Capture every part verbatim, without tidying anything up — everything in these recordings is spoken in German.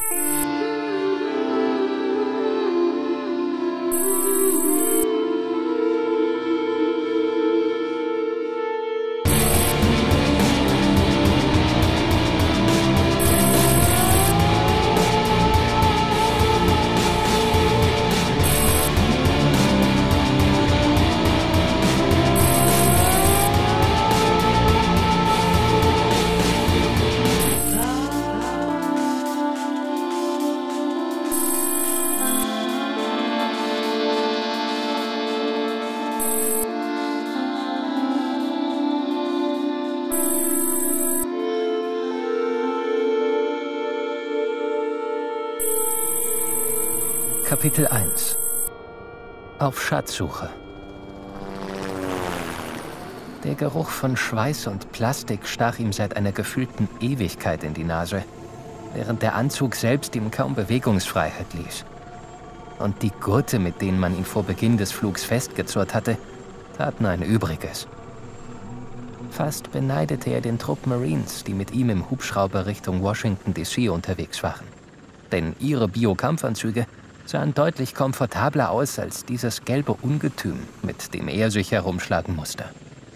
Kapitel eins. Auf Schatzsuche. Der Geruch von Schweiß und Plastik stach ihm seit einer gefühlten Ewigkeit in die Nase, während der Anzug selbst ihm kaum Bewegungsfreiheit ließ. Und die Gurte, mit denen man ihn vor Beginn des Flugs festgezurrt hatte, taten ein Übriges. Fast beneidete er den Trupp Marines, die mit ihm im Hubschrauber Richtung Washington D C unterwegs waren. Denn ihre Bio-Kampfanzüge sahen deutlich komfortabler aus als dieses gelbe Ungetüm, mit dem er sich herumschlagen musste.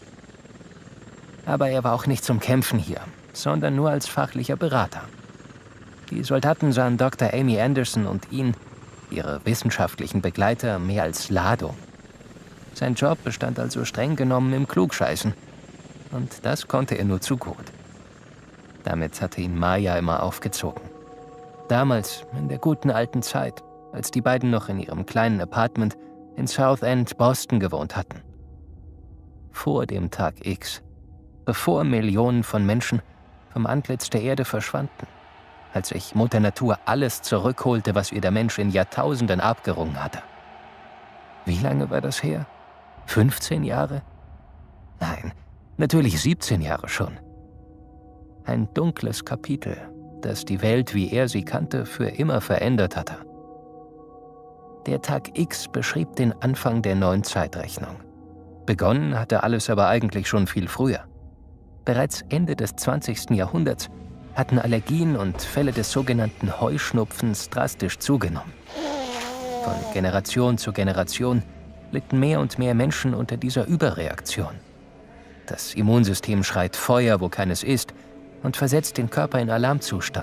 Aber er war auch nicht zum Kämpfen hier, sondern nur als fachlicher Berater. Die Soldaten sahen Doktor Amy Anderson und ihn, ihre wissenschaftlichen Begleiter, mehr als Ladung. Sein Job bestand also streng genommen im Klugscheißen. Und das konnte er nur zu gut. Damit hatte ihn Maya immer aufgezogen. Damals, in der guten alten Zeit, als die beiden noch in ihrem kleinen Apartment in South End, Boston gewohnt hatten. Vor dem Tag X, bevor Millionen von Menschen vom Antlitz der Erde verschwanden, als sich Mutter Natur alles zurückholte, was ihr der Mensch in Jahrtausenden abgerungen hatte. Wie lange war das her? fünfzehn Jahre? Nein, natürlich siebzehn Jahre schon. Ein dunkles Kapitel, das die Welt, wie er sie kannte, für immer verändert hatte. Der Tag X beschrieb den Anfang der neuen Zeitrechnung. Begonnen hatte alles aber eigentlich schon viel früher. Bereits Ende des zwanzigsten Jahrhunderts hatten Allergien und Fälle des sogenannten Heuschnupfens drastisch zugenommen. Von Generation zu Generation litten mehr und mehr Menschen unter dieser Überreaktion. Das Immunsystem schreit Feuer, wo keines ist, und versetzt den Körper in Alarmzustand.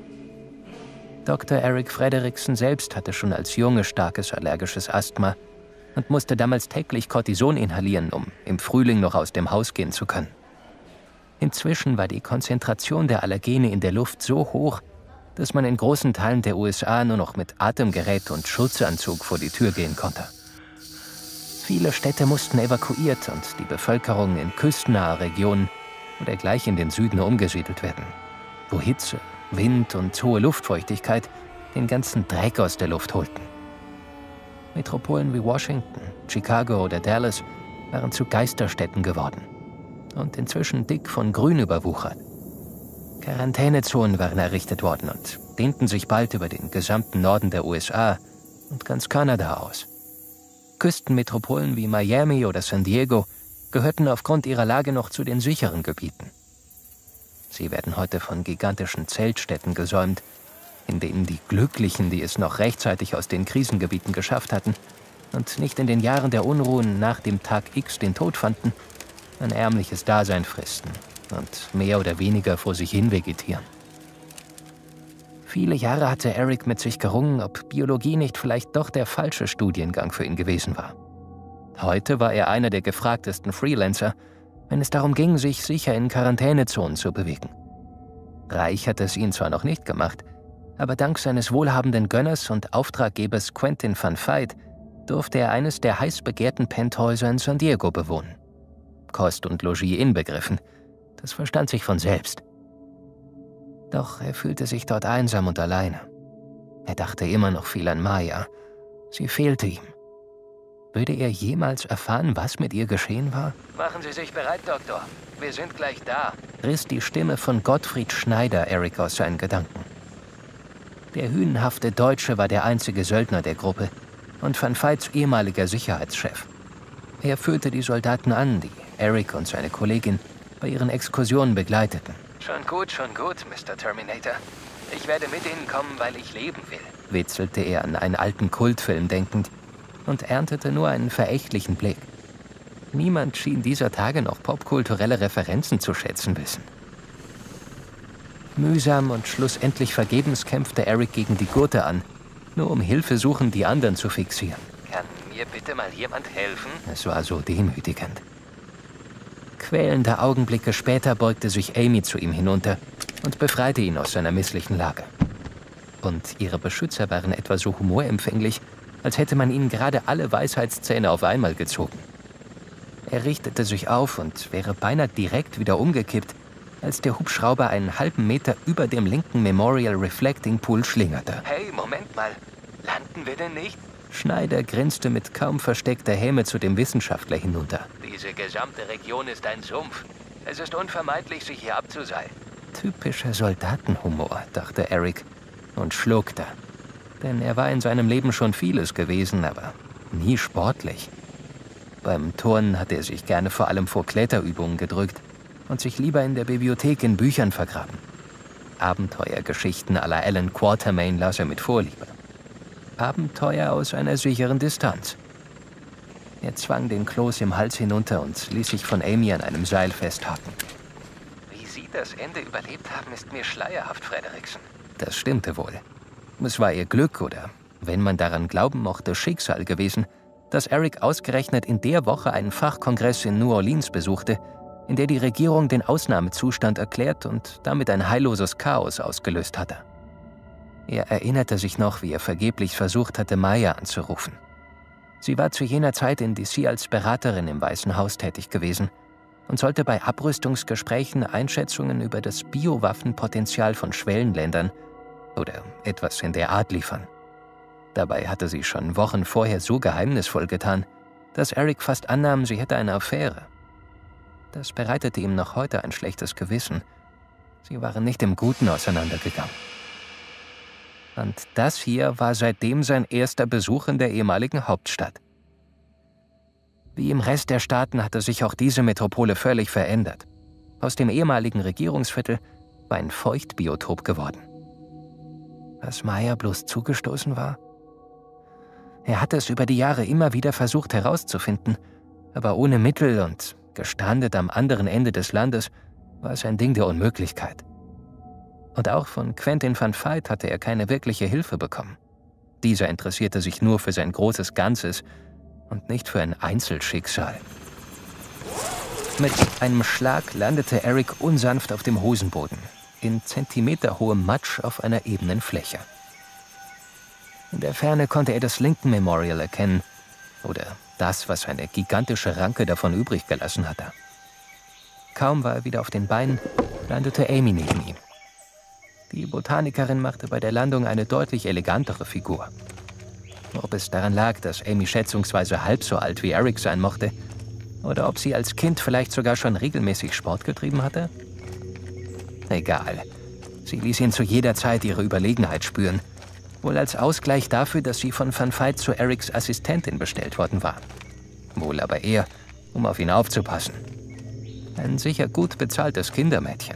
Doktor Eric Frederickson selbst hatte schon als Junge starkes allergisches Asthma und musste damals täglich Cortison inhalieren, um im Frühling noch aus dem Haus gehen zu können. Inzwischen war die Konzentration der Allergene in der Luft so hoch, dass man in großen Teilen der U S A nur noch mit Atemgerät und Schutzanzug vor die Tür gehen konnte. Viele Städte mussten evakuiert und die Bevölkerung in küstennahe Regionen oder gleich in den Süden umgesiedelt werden, wo Hitze, Wind und hohe Luftfeuchtigkeit den ganzen Dreck aus der Luft holten. Metropolen wie Washington, Chicago oder Dallas waren zu Geisterstädten geworden und inzwischen dick von Grün überwuchert. Quarantänezonen waren errichtet worden und dehnten sich bald über den gesamten Norden der U S A und ganz Kanada aus. Küstenmetropolen wie Miami oder San Diego gehörten aufgrund ihrer Lage noch zu den sicheren Gebieten. Sie werden heute von gigantischen Zeltstädten gesäumt, in denen die Glücklichen, die es noch rechtzeitig aus den Krisengebieten geschafft hatten und nicht in den Jahren der Unruhen nach dem Tag X den Tod fanden, ein ärmliches Dasein fristen und mehr oder weniger vor sich hin vegetieren. Viele Jahre hatte Eric mit sich gerungen, ob Biologie nicht vielleicht doch der falsche Studiengang für ihn gewesen war. Heute war er einer der gefragtesten Freelancer, wenn es darum ging, sich sicher in Quarantänezonen zu bewegen. Reich hatte es ihn zwar noch nicht gemacht, aber dank seines wohlhabenden Gönners und Auftraggebers Quentin van Veit durfte er eines der heiß begehrten Penthäuser in San Diego bewohnen. Kost und Logis inbegriffen, das verstand sich von selbst. Doch er fühlte sich dort einsam und alleine. Er dachte immer noch viel an Maya. Sie fehlte ihm. Würde er jemals erfahren, was mit ihr geschehen war? »Machen Sie sich bereit, Doktor. Wir sind gleich da«, riss die Stimme von Gottfried Schneider Eric aus seinen Gedanken. Der hünenhafte Deutsche war der einzige Söldner der Gruppe und Van Veits ehemaliger Sicherheitschef. Er führte die Soldaten an, die Eric und seine Kollegin bei ihren Exkursionen begleiteten. »Schon gut, schon gut, Mister Terminator. Ich werde mit Ihnen kommen, weil ich leben will, witzelte er an einen alten Kultfilm denkend und erntete nur einen verächtlichen Blick. Niemand schien dieser Tage noch popkulturelle Referenzen zu schätzen wissen. Mühsam und schlussendlich vergebens kämpfte Eric gegen die Gurte an, nur um Hilfe suchen, die anderen zu fixieren. Kann mir bitte mal jemand helfen? Es war so demütigend. Quälende Augenblicke später beugte sich Amy zu ihm hinunter und befreite ihn aus seiner misslichen Lage. Und ihre Beschützer waren etwa so humorempfänglich, als hätte man ihnen gerade alle Weisheitszähne auf einmal gezogen. Er richtete sich auf und wäre beinahe direkt wieder umgekippt, als der Hubschrauber einen halben Meter über dem linken Memorial Reflecting Pool schlingerte. Hey, Moment mal. Landen wir denn nicht? Schneider grinste mit kaum versteckter Häme zu dem Wissenschaftler hinunter. Diese gesamte Region ist ein Sumpf. Es ist unvermeidlich, sich hier abzuseilen. Typischer Soldatenhumor, dachte Eric und schluckte. Denn er war in seinem Leben schon vieles gewesen, aber nie sportlich. Beim Turnen hatte er sich gerne vor allem vor Kletterübungen gedrückt und sich lieber in der Bibliothek in Büchern vergraben. Abenteuergeschichten à la Alan Quatermain las er mit Vorliebe. Abenteuer aus einer sicheren Distanz. Er zwang den Kloß im Hals hinunter und ließ sich von Amy an einem Seil festhaken. Wie Sie das Ende überlebt haben, ist mir schleierhaft, Frederiksen. Das stimmte wohl. Es war ihr Glück oder, wenn man daran glauben mochte, Schicksal gewesen, dass Eric ausgerechnet in der Woche einen Fachkongress in New Orleans besuchte, in der die Regierung den Ausnahmezustand erklärt und damit ein heilloses Chaos ausgelöst hatte. Er erinnerte sich noch, wie er vergeblich versucht hatte, Maya anzurufen. Sie war zu jener Zeit in D C als Beraterin im Weißen Haus tätig gewesen und sollte bei Abrüstungsgesprächen Einschätzungen über das Biowaffenpotenzial von Schwellenländern oder etwas in der Art liefern. Dabei hatte sie schon Wochen vorher so geheimnisvoll getan, dass Eric fast annahm, sie hätte eine Affäre. Das bereitete ihm noch heute ein schlechtes Gewissen. Sie waren nicht im Guten auseinandergegangen. Und das hier war seitdem sein erster Besuch in der ehemaligen Hauptstadt. Wie im Rest der Staaten hatte sich auch diese Metropole völlig verändert. Aus dem ehemaligen Regierungsviertel war ein Feuchtbiotop geworden. Was Maya bloß zugestoßen war? Er hatte es über die Jahre immer wieder versucht herauszufinden, aber ohne Mittel und gestrandet am anderen Ende des Landes war es ein Ding der Unmöglichkeit. Und auch von Quentin van Veit hatte er keine wirkliche Hilfe bekommen. Dieser interessierte sich nur für sein großes Ganzes und nicht für ein Einzelschicksal. Mit einem Schlag landete Eric unsanft auf dem Hosenboden, in zentimeterhohem Matsch auf einer ebenen Fläche. In der Ferne konnte er das Lincoln Memorial erkennen, oder das, was eine gigantische Ranke davon übrig gelassen hatte. Kaum war er wieder auf den Beinen, landete Amy neben ihm. Die Botanikerin machte bei der Landung eine deutlich elegantere Figur. Ob es daran lag, dass Amy schätzungsweise halb so alt wie Eric sein mochte, oder ob sie als Kind vielleicht sogar schon regelmäßig Sport getrieben hatte? Egal. Sie ließ ihn zu jeder Zeit ihre Überlegenheit spüren, wohl als Ausgleich dafür, dass sie von Van Veit zu Erics Assistentin bestellt worden war. Wohl aber eher, um auf ihn aufzupassen. Ein sicher gut bezahltes Kindermädchen.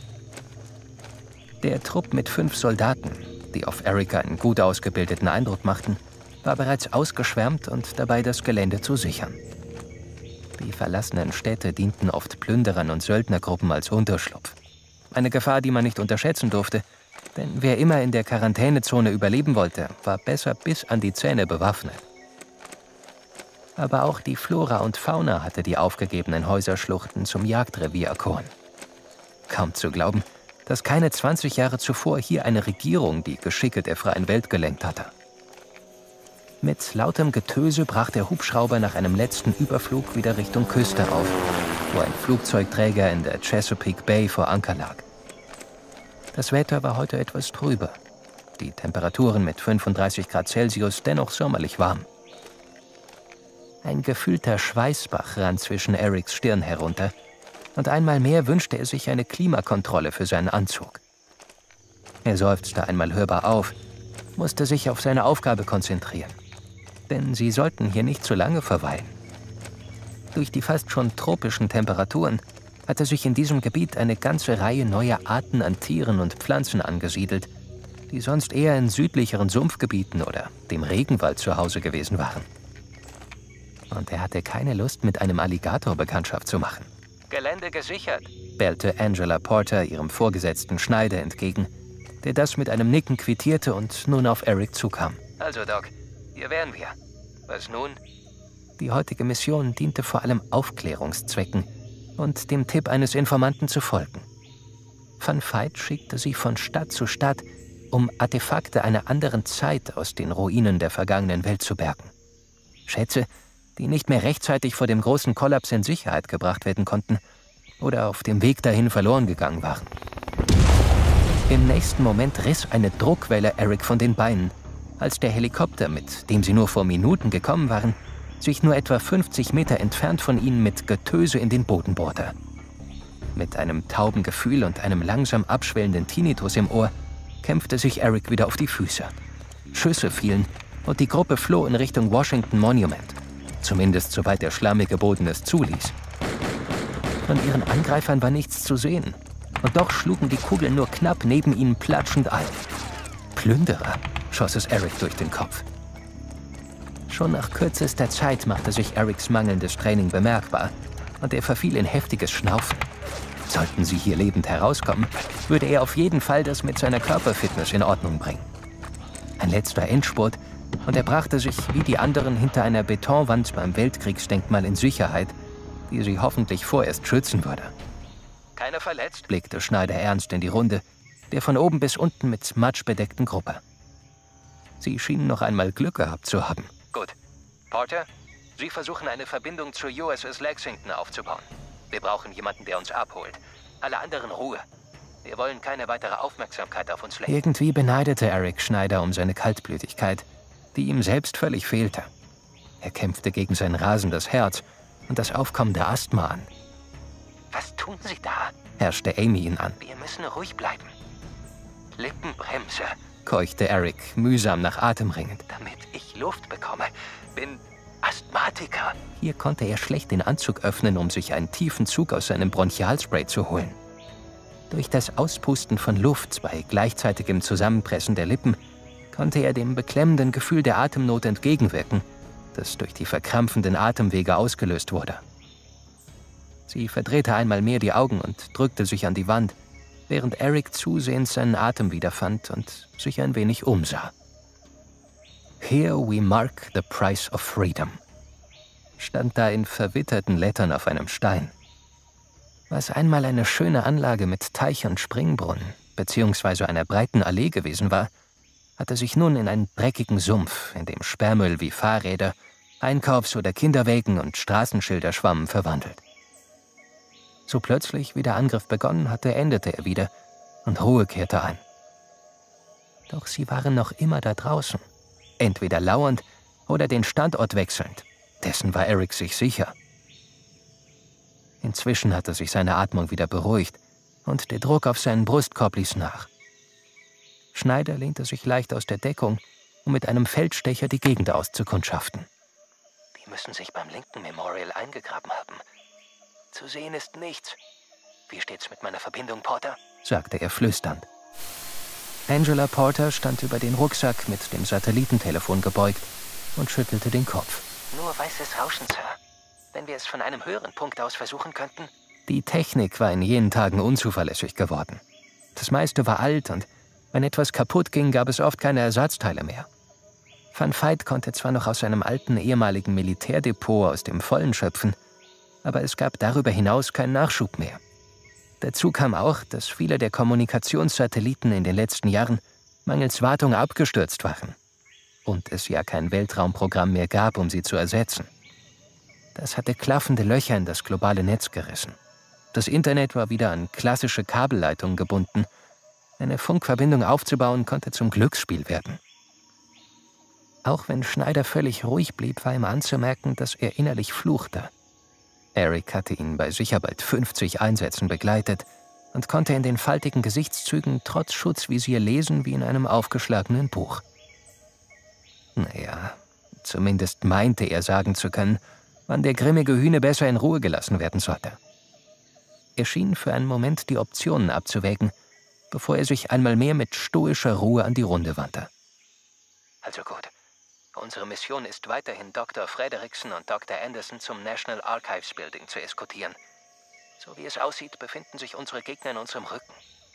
Der Trupp mit fünf Soldaten, die auf Eric einen gut ausgebildeten Eindruck machten, war bereits ausgeschwärmt und dabei, das Gelände zu sichern. Die verlassenen Städte dienten oft Plünderern und Söldnergruppen als Unterschlupf. Eine Gefahr, die man nicht unterschätzen durfte, denn wer immer in der Quarantänezone überleben wollte, war besser bis an die Zähne bewaffnet. Aber auch die Flora und Fauna hatte die aufgegebenen Häuserschluchten zum Jagdrevier erkoren. Kaum zu glauben, dass keine zwanzig Jahre zuvor hier eine Regierung die Geschicke der freien Welt gelenkt hatte. Mit lautem Getöse brach der Hubschrauber nach einem letzten Überflug wieder Richtung Küste auf, wo ein Flugzeugträger in der Chesapeake Bay vor Anker lag. Das Wetter war heute etwas trübe, die Temperaturen mit fünfunddreißig Grad Celsius dennoch sommerlich warm. Ein gefühlter Schweißbach rann zwischen Erics Stirn herunter, und einmal mehr wünschte er sich eine Klimakontrolle für seinen Anzug. Er seufzte einmal hörbar auf, musste sich auf seine Aufgabe konzentrieren. Denn sie sollten hier nicht zu lange verweilen. Durch die fast schon tropischen Temperaturen hatte sich in diesem Gebiet eine ganze Reihe neuer Arten an Tieren und Pflanzen angesiedelt, die sonst eher in südlicheren Sumpfgebieten oder dem Regenwald zu Hause gewesen waren. Und er hatte keine Lust, mit einem Alligator Bekanntschaft zu machen. »Gelände gesichert«, bellte Angela Porter ihrem Vorgesetzten Schneider entgegen, der das mit einem Nicken quittierte und nun auf Eric zukam. »Also, Doc, hier wären wir. Was nun?« Die heutige Mission diente vor allem Aufklärungszwecken und dem Tipp eines Informanten zu folgen. Van Veit schickte sie von Stadt zu Stadt, um Artefakte einer anderen Zeit aus den Ruinen der vergangenen Welt zu bergen. Schätze, die nicht mehr rechtzeitig vor dem großen Kollaps in Sicherheit gebracht werden konnten oder auf dem Weg dahin verloren gegangen waren. Im nächsten Moment riss eine Druckwelle Eric von den Beinen, als der Helikopter, mit dem sie nur vor Minuten gekommen waren, sich nur etwa fünfzig Meter entfernt von ihnen mit Getöse in den Boden bohrte. Mit einem tauben Gefühl und einem langsam abschwellenden Tinnitus im Ohr kämpfte sich Eric wieder auf die Füße. Schüsse fielen und die Gruppe floh in Richtung Washington Monument. Zumindest soweit der schlammige Boden es zuließ. Von ihren Angreifern war nichts zu sehen. Und doch schlugen die Kugeln nur knapp neben ihnen platschend ein. Plünderer, schoss es Eric durch den Kopf. Schon nach kürzester Zeit machte sich Erics mangelndes Training bemerkbar und er verfiel in heftiges Schnaufen. Sollten sie hier lebend herauskommen, würde er auf jeden Fall das mit seiner Körperfitness in Ordnung bringen. Ein letzter Endspurt und er brachte sich wie die anderen hinter einer Betonwand beim Weltkriegsdenkmal in Sicherheit, die sie hoffentlich vorerst schützen würde. »Keiner verletzt?« blickte Schneider ernst in die Runde, der von oben bis unten mit Matsch bedeckten Gruppe. Sie schienen noch einmal Glück gehabt zu haben. »Gut. Porter, Sie versuchen eine Verbindung zur U S S Lexington aufzubauen. Wir brauchen jemanden, der uns abholt. Alle anderen Ruhe. Wir wollen keine weitere Aufmerksamkeit auf uns lenken.« Irgendwie beneidete Eric Schneider um seine Kaltblütigkeit, die ihm selbst völlig fehlte. Er kämpfte gegen sein rasendes Herz und das aufkommende Asthma an. »Was tun Sie da?« herrschte Amy ihn an. »Wir müssen ruhig bleiben.« »Lippenbremse«, keuchte Eric, mühsam nach Atem ringend. »Damit ich Luft bekomme. Bin Asthmatiker.« Hier konnte er schlecht den Anzug öffnen, um sich einen tiefen Zug aus seinem Bronchialspray zu holen. Durch das Auspusten von Luft bei gleichzeitigem Zusammenpressen der Lippen konnte er dem beklemmenden Gefühl der Atemnot entgegenwirken, das durch die verkrampfenden Atemwege ausgelöst wurde. Sie verdrehte einmal mehr die Augen und drückte sich an die Wand, während Eric zusehends seinen Atem wiederfand und sich ein wenig umsah. »Here we mark the price of freedom«, stand da in verwitterten Lettern auf einem Stein. Was einmal eine schöne Anlage mit Teich und Springbrunnen bzw. einer breiten Allee gewesen war, hatte sich nun in einen dreckigen Sumpf, in dem Sperrmüll wie Fahrräder, Einkaufs- oder Kinderwägen und Straßenschilder schwammen, verwandelt. So plötzlich, wie der Angriff begonnen hatte, endete er wieder und Ruhe kehrte ein. Doch sie waren noch immer da draußen, entweder lauernd oder den Standort wechselnd. Dessen war Eric sich sicher. Inzwischen hatte sich seine Atmung wieder beruhigt und der Druck auf seinen Brustkorb ließ nach. Schneider lehnte sich leicht aus der Deckung, um mit einem Feldstecher die Gegend auszukundschaften. »Die müssen sich beim Lincoln Memorial eingegraben haben. Zu sehen ist nichts. Wie steht's mit meiner Verbindung, Porter?« sagte er flüsternd. Angela Porter stand über den Rucksack mit dem Satellitentelefon gebeugt und schüttelte den Kopf. »Nur weißes Rauschen, Sir. Wenn wir es von einem höheren Punkt aus versuchen könnten?« Die Technik war in jenen Tagen unzuverlässig geworden. Das meiste war alt und wenn etwas kaputt ging, gab es oft keine Ersatzteile mehr. Van Veit konnte zwar noch aus seinem alten ehemaligen Militärdepot aus dem Vollen schöpfen, aber es gab darüber hinaus keinen Nachschub mehr. Dazu kam auch, dass viele der Kommunikationssatelliten in den letzten Jahren mangels Wartung abgestürzt waren und es ja kein Weltraumprogramm mehr gab, um sie zu ersetzen. Das hatte klaffende Löcher in das globale Netz gerissen. Das Internet war wieder an klassische Kabelleitungen gebunden. Eine Funkverbindung aufzubauen, konnte zum Glücksspiel werden. Auch wenn Schneider völlig ruhig blieb, war ihm anzumerken, dass er innerlich fluchte. Eric hatte ihn bei sicher bald fünfzig Einsätzen begleitet und konnte in den faltigen Gesichtszügen trotz Schutzvisier lesen wie in einem aufgeschlagenen Buch. Naja, zumindest meinte er sagen zu können, wann der grimmige Hühne besser in Ruhe gelassen werden sollte. Er schien für einen Moment die Optionen abzuwägen, bevor er sich einmal mehr mit stoischer Ruhe an die Runde wandte. Also gut. Unsere Mission ist weiterhin Doktor Frederiksen und Doktor Anderson zum National Archives Building zu eskortieren. So wie es aussieht, befinden sich unsere Gegner in unserem Rücken.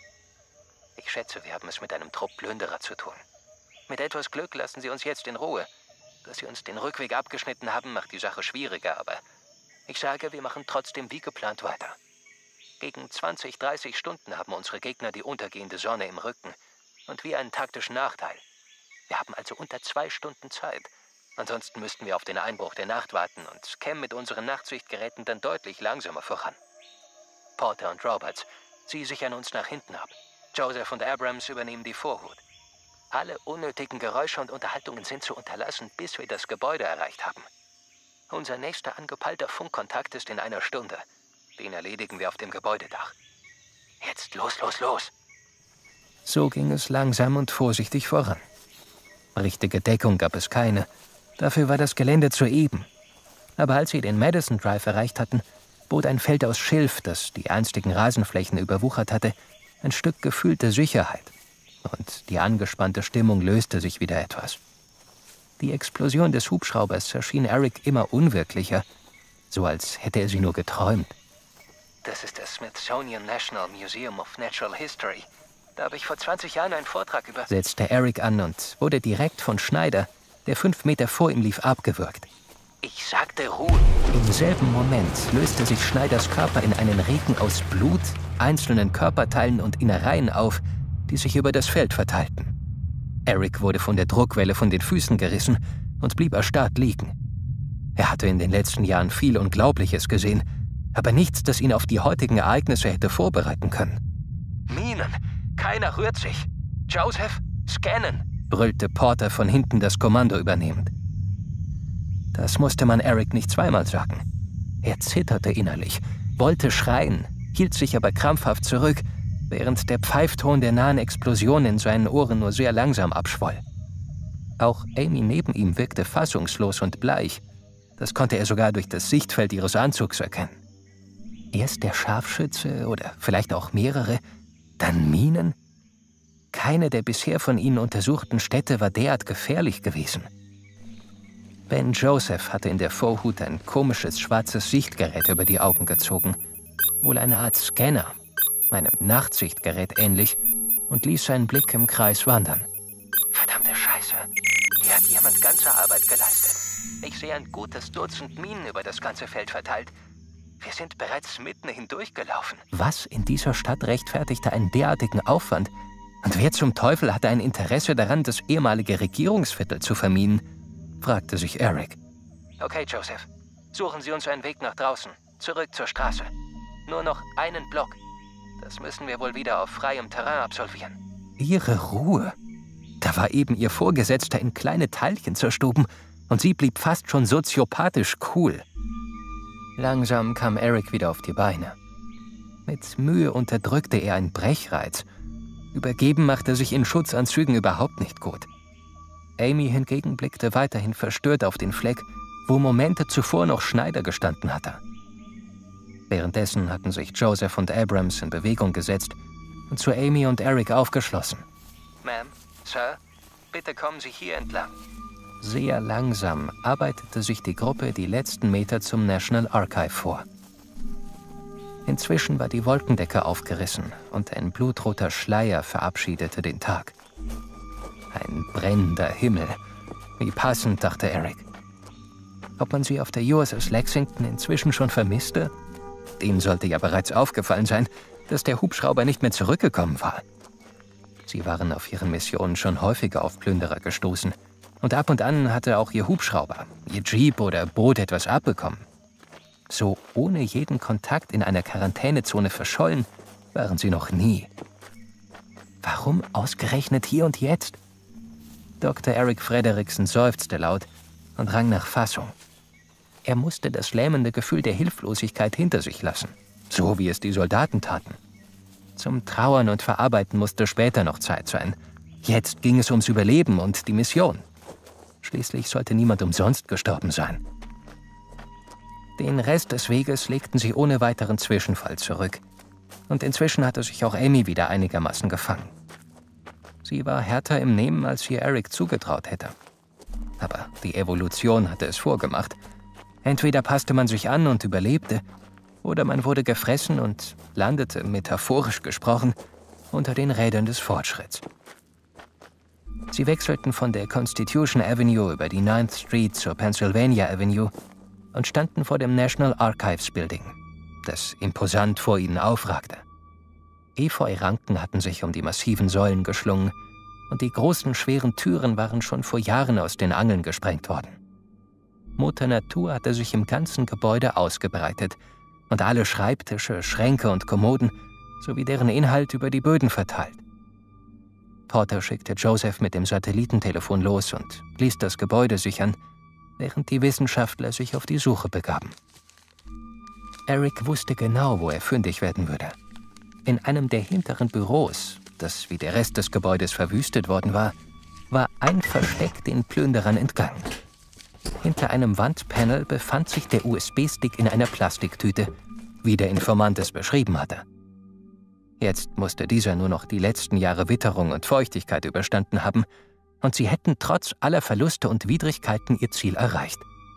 Ich schätze, wir haben es mit einem Trupp Plünderer zu tun. Mit etwas Glück lassen sie uns jetzt in Ruhe. Dass sie uns den Rückweg abgeschnitten haben, macht die Sache schwieriger, aber ich sage, wir machen trotzdem wie geplant weiter. Gegen zwanzig, dreißig Stunden haben unsere Gegner die untergehende Sonne im Rücken und wir einen taktischen Nachteil. Wir haben also unter zwei Stunden Zeit. Ansonsten müssten wir auf den Einbruch der Nacht warten und kämen mit unseren Nachtsichtgeräten dann deutlich langsamer voran. Porter und Roberts, Sie sichern uns nach hinten ab. Joseph und Abrams übernehmen die Vorhut. Alle unnötigen Geräusche und Unterhaltungen sind zu unterlassen, bis wir das Gebäude erreicht haben. Unser nächster angepeilter Funkkontakt ist in einer Stunde. Den erledigen wir auf dem Gebäudedach. Jetzt los, los, los! So ging es langsam und vorsichtig voran. Richtige Deckung gab es keine. Dafür war das Gelände zu eben. Aber als sie den Madison Drive erreicht hatten, bot ein Feld aus Schilf, das die einstigen Rasenflächen überwuchert hatte, ein Stück gefühlte Sicherheit. Und die angespannte Stimmung löste sich wieder etwas. Die Explosion des Hubschraubers erschien Eric immer unwirklicher, so als hätte er sie nur geträumt. Das ist das Smithsonian National Museum of Natural History. Da habe ich vor zwanzig Jahren einen Vortrag über... setzte Eric an und wurde direkt von Schneider, der fünf Meter vor ihm lief, abgewürgt. Ich sagte Ruhe. Im selben Moment löste sich Schneiders Körper in einen Regen aus Blut, einzelnen Körperteilen und Innereien auf, die sich über das Feld verteilten. Eric wurde von der Druckwelle von den Füßen gerissen und blieb erstarrt liegen. Er hatte in den letzten Jahren viel Unglaubliches gesehen, aber nichts, das ihn auf die heutigen Ereignisse hätte vorbereiten können. Minen! Keiner rührt sich! Joseph, scannen! Brüllte Porter von hinten das Kommando übernehmend. Das musste man Eric nicht zweimal sagen. Er zitterte innerlich, wollte schreien, hielt sich aber krampfhaft zurück, während der Pfeifton der nahen Explosion in seinen Ohren nur sehr langsam abschwoll. Auch Amy neben ihm wirkte fassungslos und bleich. Das konnte er sogar durch das Sichtfeld ihres Anzugs erkennen. Erst der Scharfschütze oder vielleicht auch mehrere, dann Minen? Keine der bisher von ihnen untersuchten Städte war derart gefährlich gewesen. Ben Joseph hatte in der Vorhut ein komisches schwarzes Sichtgerät über die Augen gezogen. Wohl eine Art Scanner, einem Nachtsichtgerät ähnlich, und ließ seinen Blick im Kreis wandern. Verdammte Scheiße. Hier hat jemand ganze Arbeit geleistet. Ich sehe ein gutes Dutzend Minen über das ganze Feld verteilt. Wir sind bereits mitten hindurchgelaufen. Was in dieser Stadt rechtfertigte einen derartigen Aufwand? Und wer zum Teufel hatte ein Interesse daran, das ehemalige Regierungsviertel zu verminen? Fragte sich Eric. Okay, Joseph. Suchen Sie uns einen Weg nach draußen. Zurück zur Straße. Nur noch einen Block. Das müssen wir wohl wieder auf freiem Terrain absolvieren. Ihre Ruhe. Da war eben ihr Vorgesetzter in kleine Teilchen zerstoben und sie blieb fast schon soziopathisch cool. Langsam kam Eric wieder auf die Beine. Mit Mühe unterdrückte er einen Brechreiz. Übergeben machte sich in Schutzanzügen überhaupt nicht gut. Amy hingegen blickte weiterhin verstört auf den Fleck, wo Momente zuvor noch Schneider gestanden hatte. Währenddessen hatten sich Joseph und Abrams in Bewegung gesetzt und zu Amy und Eric aufgeschlossen. Ma'am, Sir, bitte kommen Sie hier entlang. Sehr langsam arbeitete sich die Gruppe die letzten Meter zum National Archive vor. Inzwischen war die Wolkendecke aufgerissen und ein blutroter Schleier verabschiedete den Tag. Ein brennender Himmel. Wie passend, dachte Eric. Ob man sie auf der U S S Lexington inzwischen schon vermisste? Denen sollte ja bereits aufgefallen sein, dass der Hubschrauber nicht mehr zurückgekommen war. Sie waren auf ihren Missionen schon häufiger auf Plünderer gestoßen. Und ab und an hatte auch ihr Hubschrauber, ihr Jeep oder Boot etwas abbekommen. So ohne jeden Kontakt in einer Quarantänezone verschollen waren sie noch nie. Warum ausgerechnet hier und jetzt? Doktor Eric Frederiksen seufzte laut und rang nach Fassung. Er musste das lähmende Gefühl der Hilflosigkeit hinter sich lassen, so wie es die Soldaten taten. Zum Trauern und Verarbeiten musste später noch Zeit sein. Jetzt ging es ums Überleben und die Mission. Schließlich sollte niemand umsonst gestorben sein. Den Rest des Weges legten sie ohne weiteren Zwischenfall zurück. Und inzwischen hatte sich auch Amy wieder einigermaßen gefangen. Sie war härter im Nehmen, als ihr Eric zugetraut hätte. Aber die Evolution hatte es vorgemacht. Entweder passte man sich an und überlebte, oder man wurde gefressen und landete, metaphorisch gesprochen, unter den Rädern des Fortschritts. Sie wechselten von der Constitution Avenue über die Ninth Street zur Pennsylvania Avenue und standen vor dem National Archives Building, das imposant vor ihnen aufragte. Efeu-Ranken hatten sich um die massiven Säulen geschlungen und die großen, schweren Türen waren schon vor Jahren aus den Angeln gesprengt worden. Mutter Natur hatte sich im ganzen Gebäude ausgebreitet und alle Schreibtische, Schränke und Kommoden sowie deren Inhalt über die Böden verteilt. Porter schickte Joseph mit dem Satellitentelefon los und ließ das Gebäude sichern, während die Wissenschaftler sich auf die Suche begaben. Eric wusste genau, wo er fündig werden würde. In einem der hinteren Büros, das wie der Rest des Gebäudes verwüstet worden war, war ein Versteck den Plünderern entgangen. Hinter einem Wandpanel befand sich der U S B-Stick in einer Plastiktüte, wie der Informant es beschrieben hatte. Jetzt musste dieser nur noch die letzten Jahre Witterung und Feuchtigkeit überstanden haben, und sie hätten trotz aller Verluste und Widrigkeiten ihr Ziel erreicht.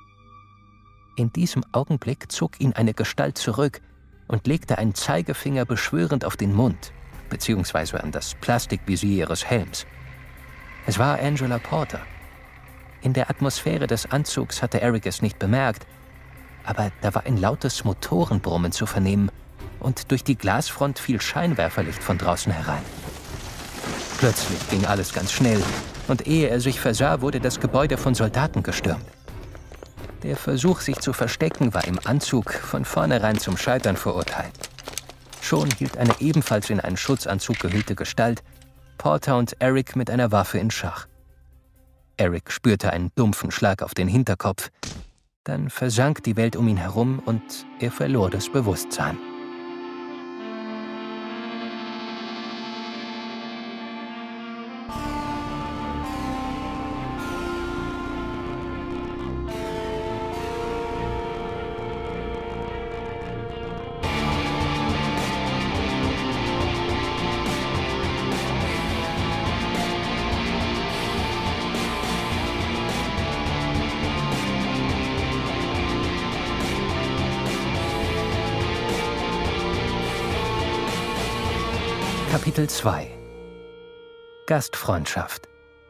In diesem Augenblick zog ihn eine Gestalt zurück und legte einen Zeigefinger beschwörend auf den Mund, beziehungsweise an das Plastikvisier ihres Helms. Es war Angela Porter. In der Atmosphäre des Anzugs hatte Eric es nicht bemerkt, aber da war ein lautes Motorenbrummen zu vernehmen und durch die Glasfront fiel Scheinwerferlicht von draußen herein. Plötzlich ging alles ganz schnell und ehe er sich versah, wurde das Gebäude von Soldaten gestürmt. Der Versuch, sich zu verstecken, war im Anzug von vornherein zum Scheitern verurteilt. Schon hielt eine ebenfalls in einen Schutzanzug gehüllte Gestalt Porter und Eric mit einer Waffe in Schach. Eric spürte einen dumpfen Schlag auf den Hinterkopf. Dann versank die Welt um ihn herum und er verlor das Bewusstsein. Kapitel zwei. Gastfreundschaft.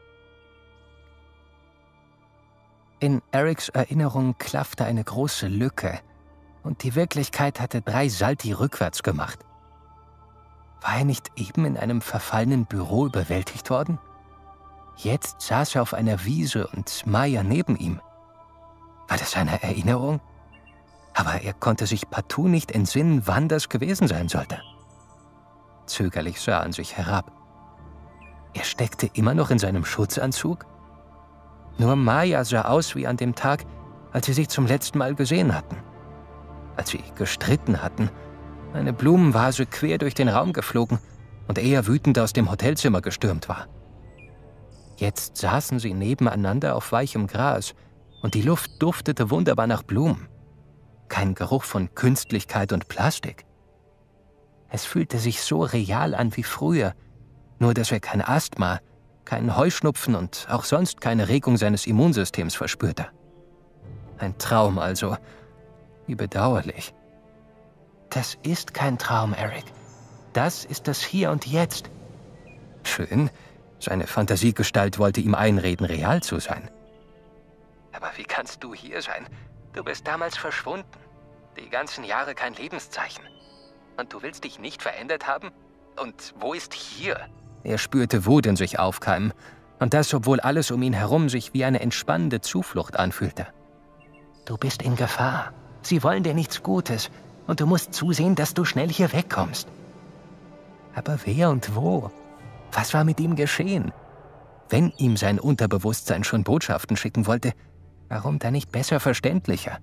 In Erics Erinnerung klaffte eine große Lücke und die Wirklichkeit hatte drei Salti rückwärts gemacht. War er nicht eben in einem verfallenen Büro überwältigt worden? Jetzt saß er auf einer Wiese und Maya neben ihm. War das eine Erinnerung? Aber er konnte sich partout nicht entsinnen, wann das gewesen sein sollte. Zögerlich sah er an sich herab. Er steckte immer noch in seinem Schutzanzug? Nur Maya sah aus wie an dem Tag, als sie sich zum letzten Mal gesehen hatten. Als sie gestritten hatten, eine Blumenvase quer durch den Raum geflogen und er wütend aus dem Hotelzimmer gestürmt war. Jetzt saßen sie nebeneinander auf weichem Gras und die Luft duftete wunderbar nach Blumen. Kein Geruch von Künstlichkeit und Plastik. Es fühlte sich so real an wie früher, nur dass er kein Asthma, keinen Heuschnupfen und auch sonst keine Regung seines Immunsystems verspürte. Ein Traum also. Wie bedauerlich. Das ist kein Traum, Eric. Das ist das Hier und Jetzt. Schön. Seine Fantasiegestalt wollte ihm einreden, real zu sein. Aber wie kannst du hier sein? Du bist damals verschwunden. Die ganzen Jahre kein Lebenszeichen. Und du willst dich nicht verändert haben? Und wo ist hier? Er spürte Wut in sich aufkeimen. Und das, obwohl alles um ihn herum sich wie eine entspannende Zuflucht anfühlte. Du bist in Gefahr. Sie wollen dir nichts Gutes. Und du musst zusehen, dass du schnell hier wegkommst. Aber wer und wo? Was war mit ihm geschehen? Wenn ihm sein Unterbewusstsein schon Botschaften schicken wollte, warum dann nicht besser verständlicher?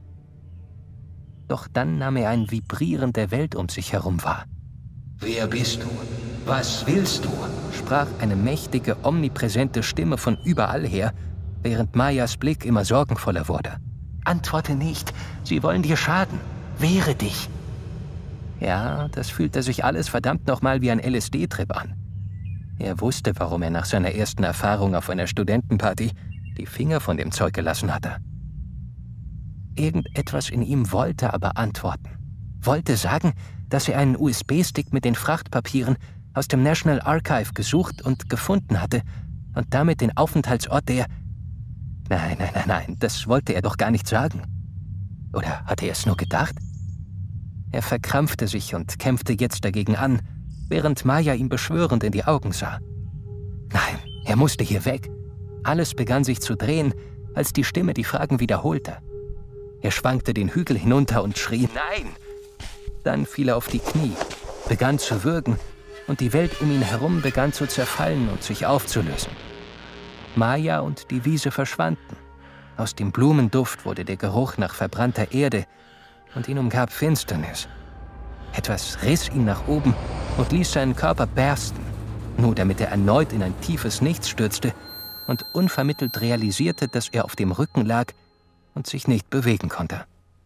Doch dann nahm er ein Vibrieren der Welt um sich herum wahr. »Wer bist du? Was willst du?« sprach eine mächtige, omnipräsente Stimme von überall her, während Mayas Blick immer sorgenvoller wurde. »Antworte nicht. Sie wollen dir schaden. Wehre dich.« Ja, das fühlte sich alles verdammt nochmal wie ein L S D-Trip an. Er wusste, warum er nach seiner ersten Erfahrung auf einer Studentenparty die Finger von dem Zeug gelassen hatte. Irgendetwas in ihm wollte aber antworten. Wollte sagen, dass er einen U S B-Stick mit den Frachtpapieren aus dem National Archive gesucht und gefunden hatte und damit den Aufenthaltsort der... Nein, nein, nein, nein, das wollte er doch gar nicht sagen. Oder hatte er es nur gedacht? Er verkrampfte sich und kämpfte jetzt dagegen an, während Maya ihm beschwörend in die Augen sah. Nein, er musste hier weg. Alles begann sich zu drehen, als die Stimme die Fragen wiederholte. Er schwankte den Hügel hinunter und schrie »Nein!« Dann fiel er auf die Knie, begann zu würgen und die Welt um ihn herum begann zu zerfallen und sich aufzulösen. Maya und die Wiese verschwanden. Aus dem Blumenduft wurde der Geruch nach verbrannter Erde und ihn umgab Finsternis. Etwas riss ihn nach oben und ließ seinen Körper bersten, nur damit er erneut in ein tiefes Nichts stürzte und unvermittelt realisierte, dass er auf dem Rücken lag und sich nicht bewegen konnte.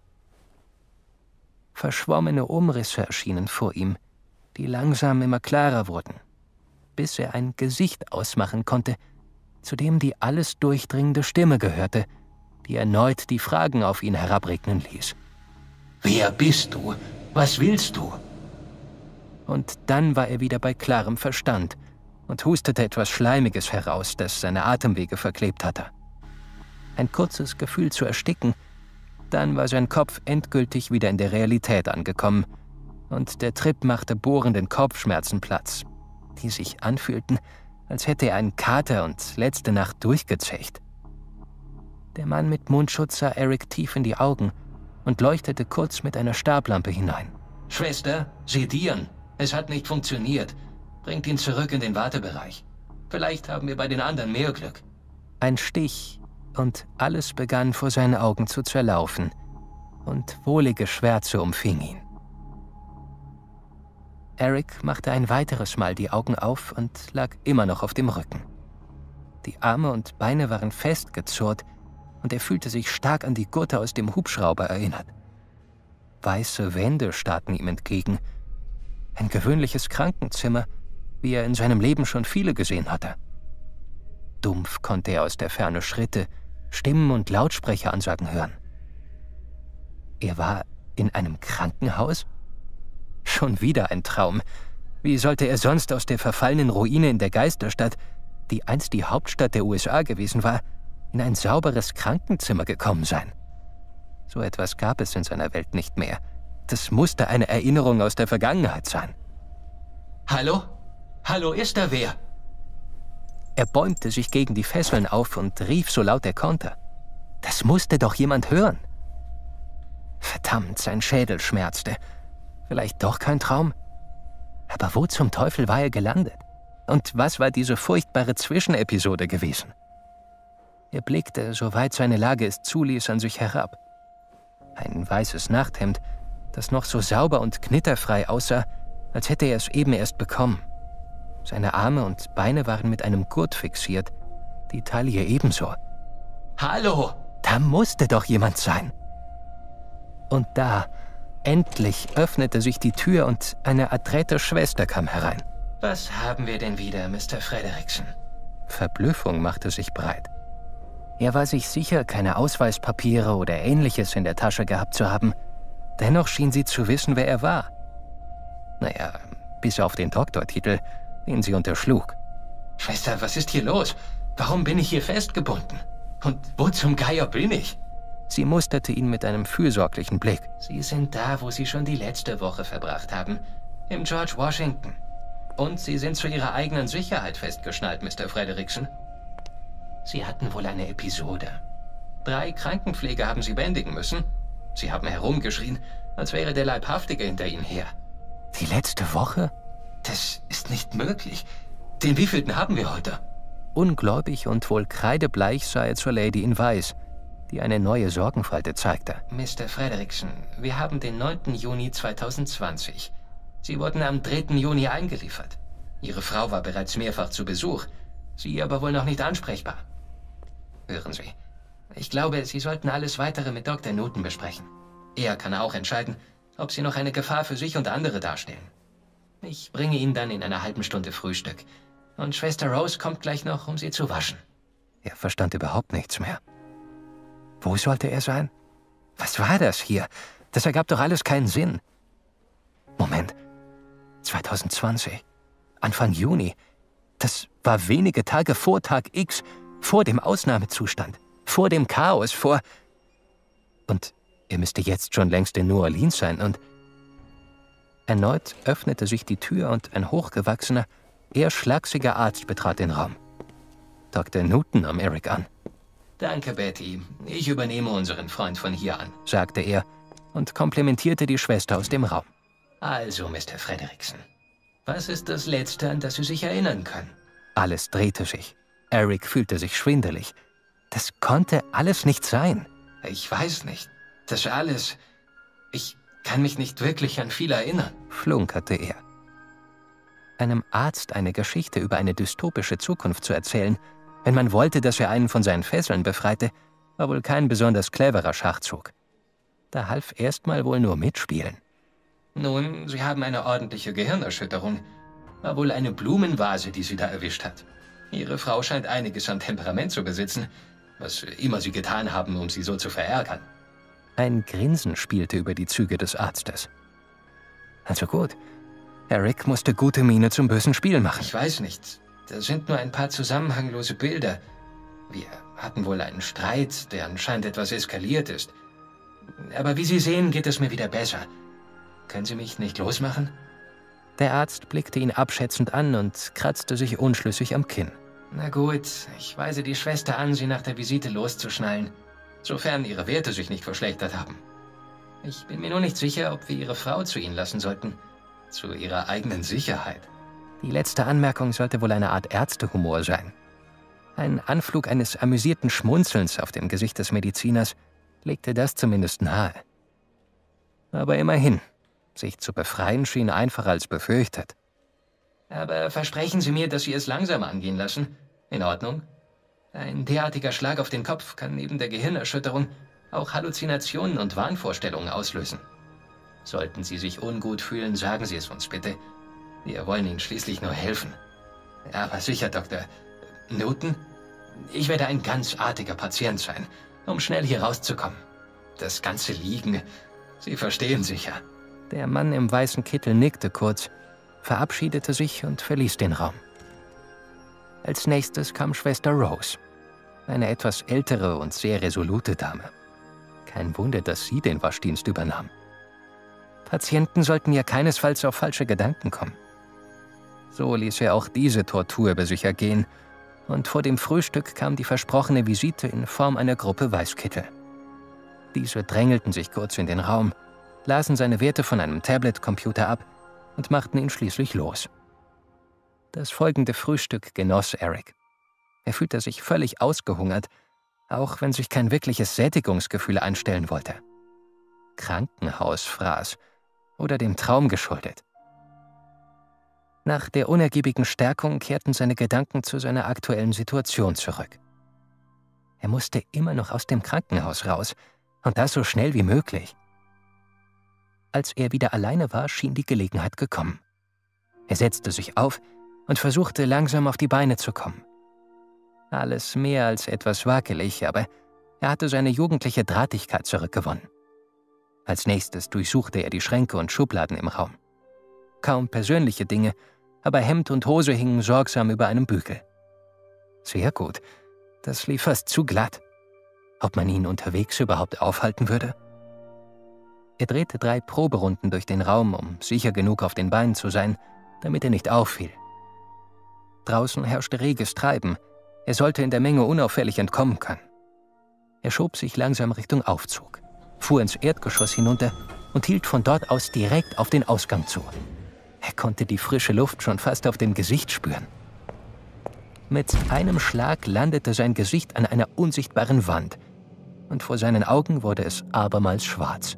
Verschwommene Umrisse erschienen vor ihm, die langsam immer klarer wurden, bis er ein Gesicht ausmachen konnte, zu dem die alles durchdringende Stimme gehörte, die erneut die Fragen auf ihn herabregnen ließ. »Wer bist du? Was willst du?« Und dann war er wieder bei klarem Verstand und hustete etwas Schleimiges heraus, das seine Atemwege verklebt hatte. Ein kurzes Gefühl zu ersticken, dann war sein Kopf endgültig wieder in der Realität angekommen und der Trip machte bohrenden Kopfschmerzen Platz, die sich anfühlten, als hätte er einen Kater und letzte Nacht durchgezecht. Der Mann mit Mundschutz sah Eric tief in die Augen und leuchtete kurz mit einer Stablampe hinein. »Schwester, sedieren. Es hat nicht funktioniert. Bringt ihn zurück in den Wartebereich. Vielleicht haben wir bei den anderen mehr Glück.« Ein Stich, und alles begann vor seinen Augen zu zerlaufen, und wohlige Schwärze umfing ihn. Eric machte ein weiteres Mal die Augen auf und lag immer noch auf dem Rücken. Die Arme und Beine waren festgezurrt und er fühlte sich stark an die Gurte aus dem Hubschrauber erinnert. Weiße Wände starrten ihm entgegen. Ein gewöhnliches Krankenzimmer, wie er in seinem Leben schon viele gesehen hatte. Dumpf konnte er aus der Ferne Schritte, Stimmen und Lautsprecheransagen hören. Er war in einem Krankenhaus? Schon wieder ein Traum. Wie sollte er sonst aus der verfallenen Ruine in der Geisterstadt, die einst die Hauptstadt der U S A gewesen war, in ein sauberes Krankenzimmer gekommen sein? So etwas gab es in seiner Welt nicht mehr. Das musste eine Erinnerung aus der Vergangenheit sein. »Hallo? Hallo, ist da wer?« Er bäumte sich gegen die Fesseln auf und rief so laut er konnte. Das musste doch jemand hören. Verdammt, sein Schädel schmerzte. Vielleicht doch kein Traum? Aber wo zum Teufel war er gelandet? Und was war diese furchtbare Zwischenepisode gewesen? Er blickte, soweit seine Lage es zuließ, an sich herab. Ein weißes Nachthemd, das noch so sauber und knitterfrei aussah, als hätte er es eben erst bekommen. Seine Arme und Beine waren mit einem Gurt fixiert, die Taille ebenso. »Hallo, da musste doch jemand sein!« Und da, endlich, öffnete sich die Tür und eine adrette Schwester kam herein. »Was haben wir denn wieder, Mister Frederiksen?« Verblüffung machte sich breit. Er war sich sicher, keine Ausweispapiere oder Ähnliches in der Tasche gehabt zu haben. Dennoch schien sie zu wissen, wer er war. Naja, bis auf den Doktortitel, den sie unterschlug. »Schwester, was ist hier los? Warum bin ich hier festgebunden? Und wo zum Geier bin ich?« Sie musterte ihn mit einem fürsorglichen Blick. »Sie sind da, wo Sie schon die letzte Woche verbracht haben. Im George Washington. Und Sie sind zu Ihrer eigenen Sicherheit festgeschnallt, Mister Frederiksen. Sie hatten wohl eine Episode. Drei Krankenpfleger haben Sie bändigen müssen. Sie haben herumgeschrien, als wäre der Leibhaftige hinter Ihnen her.« »Die letzte Woche? Das ist nicht möglich. Den wievielten haben wir heute?« Ungläubig und wohl kreidebleich sah er zur Lady in Weiß, die eine neue Sorgenfalte zeigte. »Mister Frederiksen, wir haben den neunten Juni zweitausendzwanzig. Sie wurden am dritten Juni eingeliefert. Ihre Frau war bereits mehrfach zu Besuch, Sie aber wohl noch nicht ansprechbar. Hören Sie, ich glaube, Sie sollten alles Weitere mit Doktor Newton besprechen. Er kann auch entscheiden, ob sie noch eine Gefahr für sich und andere darstellen. Ich bringe Ihnen dann in einer halben Stunde Frühstück. Und Schwester Rose kommt gleich noch, um sie zu waschen. Er verstand überhaupt nichts mehr. Wo sollte er sein? Was war das hier? Das ergab doch alles keinen Sinn. Moment. zwanzig zwanzig. Anfang Juni. Das war wenige Tage vor Tag X, vor dem Ausnahmezustand, vor dem Chaos, vor... Und er müsste jetzt schon längst in New Orleans sein und... Erneut öffnete sich die Tür und ein hochgewachsener, eher schlagsiger Arzt betrat den Raum. Doktor Newton nahm Eric an. »Danke, Betty. Ich übernehme unseren Freund von hier an«, sagte er und komplimentierte die Schwester aus dem Raum. »Also, Mister Frederickson, was ist das Letzte, an das Sie sich erinnern können?« Alles drehte sich. Eric fühlte sich schwindelig. Das konnte alles nicht sein. »Ich weiß nicht. Das alles... Ich kann mich nicht wirklich an viel erinnern«, flunkerte er. Einem Arzt eine Geschichte über eine dystopische Zukunft zu erzählen, wenn man wollte, dass er einen von seinen Fesseln befreite, war wohl kein besonders cleverer Schachzug. Da half erstmal wohl nur mitspielen. »Nun, Sie haben eine ordentliche Gehirnerschütterung. War wohl eine Blumenvase, die Sie da erwischt hat. Ihre Frau scheint einiges an Temperament zu besitzen, was immer Sie getan haben, um sie so zu verärgern.« Ein Grinsen spielte über die Züge des Arztes. »Also gut. Eric musste gute Miene zum bösen Spiel machen.« »Ich weiß nicht. Das sind nur ein paar zusammenhanglose Bilder. Wir hatten wohl einen Streit, der anscheinend etwas eskaliert ist. Aber wie Sie sehen, geht es mir wieder besser. Können Sie mich nicht losmachen?« Der Arzt blickte ihn abschätzend an und kratzte sich unschlüssig am Kinn. »Na gut, ich weise die Schwester an, Sie nach der Visite loszuschnallen, sofern Ihre Werte sich nicht verschlechtert haben. Ich bin mir nur nicht sicher, ob wir Ihre Frau zu Ihnen lassen sollten. Zu Ihrer eigenen Sicherheit.« Die letzte Anmerkung sollte wohl eine Art Ärztehumor sein. Ein Anflug eines amüsierten Schmunzelns auf dem Gesicht des Mediziners legte das zumindest nahe. Aber immerhin, sich zu befreien schien einfacher als befürchtet. »Aber versprechen Sie mir, dass Sie es langsam angehen lassen? In Ordnung? Ein derartiger Schlag auf den Kopf kann neben der Gehirnerschütterung auch Halluzinationen und Wahnvorstellungen auslösen. Sollten Sie sich ungut fühlen, sagen Sie es uns bitte. Wir wollen Ihnen schließlich nur helfen.« »Aber sicher, Doktor Newton. Ich werde ein ganz artiger Patient sein, um schnell hier rauszukommen. Das ganze Liegen, Sie verstehen sicher.« Der Mann im weißen Kittel nickte kurz, verabschiedete sich und verließ den Raum. Als nächstes kam Schwester Rose, eine etwas ältere und sehr resolute Dame. Kein Wunder, dass sie den Waschdienst übernahm. Patienten sollten ja keinesfalls auf falsche Gedanken kommen. So ließ er auch diese Tortur über sich ergehen, und vor dem Frühstück kam die versprochene Visite in Form einer Gruppe Weißkittel. Diese drängelten sich kurz in den Raum, lasen seine Werte von einem Tablet-Computer ab und machten ihn schließlich los. Das folgende Frühstück genoss Eric. Er fühlte sich völlig ausgehungert, auch wenn sich kein wirkliches Sättigungsgefühl einstellen wollte. Krankenhausfraß oder dem Traum geschuldet. Nach der unergiebigen Stärkung kehrten seine Gedanken zu seiner aktuellen Situation zurück. Er musste immer noch aus dem Krankenhaus raus, und das so schnell wie möglich. Als er wieder alleine war, schien die Gelegenheit gekommen. Er setzte sich auf und versuchte langsam auf die Beine zu kommen. Alles mehr als etwas wackelig, aber er hatte seine jugendliche Drahtigkeit zurückgewonnen. Als nächstes durchsuchte er die Schränke und Schubladen im Raum. Kaum persönliche Dinge, aber Hemd und Hose hingen sorgsam über einem Bügel. Sehr gut, das lief fast zu glatt. Ob man ihn unterwegs überhaupt aufhalten würde? Er drehte drei Proberunden durch den Raum, um sicher genug auf den Beinen zu sein, damit er nicht auffiel. Draußen herrschte reges Treiben. Er sollte in der Menge unauffällig entkommen können. Er schob sich langsam Richtung Aufzug, fuhr ins Erdgeschoss hinunter und hielt von dort aus direkt auf den Ausgang zu. Er konnte die frische Luft schon fast auf dem Gesicht spüren. Mit einem Schlag landete sein Gesicht an einer unsichtbaren Wand und vor seinen Augen wurde es abermals schwarz.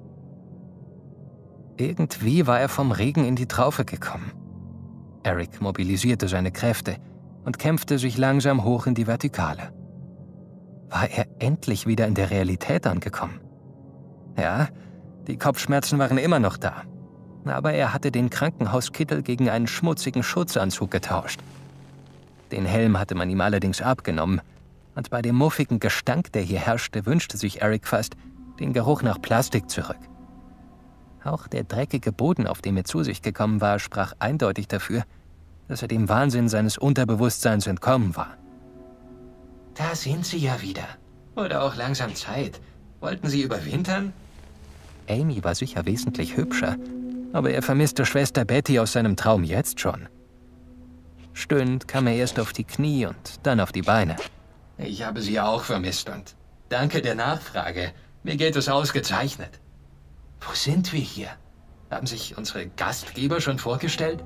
Irgendwie war er vom Regen in die Traufe gekommen. Eric mobilisierte seine Kräfte und kämpfte sich langsam hoch in die Vertikale. War er endlich wieder in der Realität angekommen? Ja, Die Kopfschmerzen waren immer noch da. Aber er hatte den Krankenhauskittel gegen einen schmutzigen Schutzanzug getauscht. Den Helm hatte man ihm allerdings abgenommen. Und bei dem muffigen Gestank, der hier herrschte, wünschte sich Eric fast den Geruch nach Plastik zurück. Auch der dreckige Boden, auf dem er zu sich gekommen war, sprach eindeutig dafür, dass er dem Wahnsinn seines Unterbewusstseins entkommen war. Da sind Sie ja wieder. Oder auch langsam Zeit. Wollten Sie überwintern? Amy war sicher wesentlich hübscher, aber er vermisste Schwester Betty aus seinem Traum jetzt schon. Stöhnend kam er erst auf die Knie und dann auf die Beine. Ich habe Sie auch vermisst und danke der Nachfrage. Mir geht es ausgezeichnet. Wo sind wir hier? Haben sich unsere Gastgeber schon vorgestellt?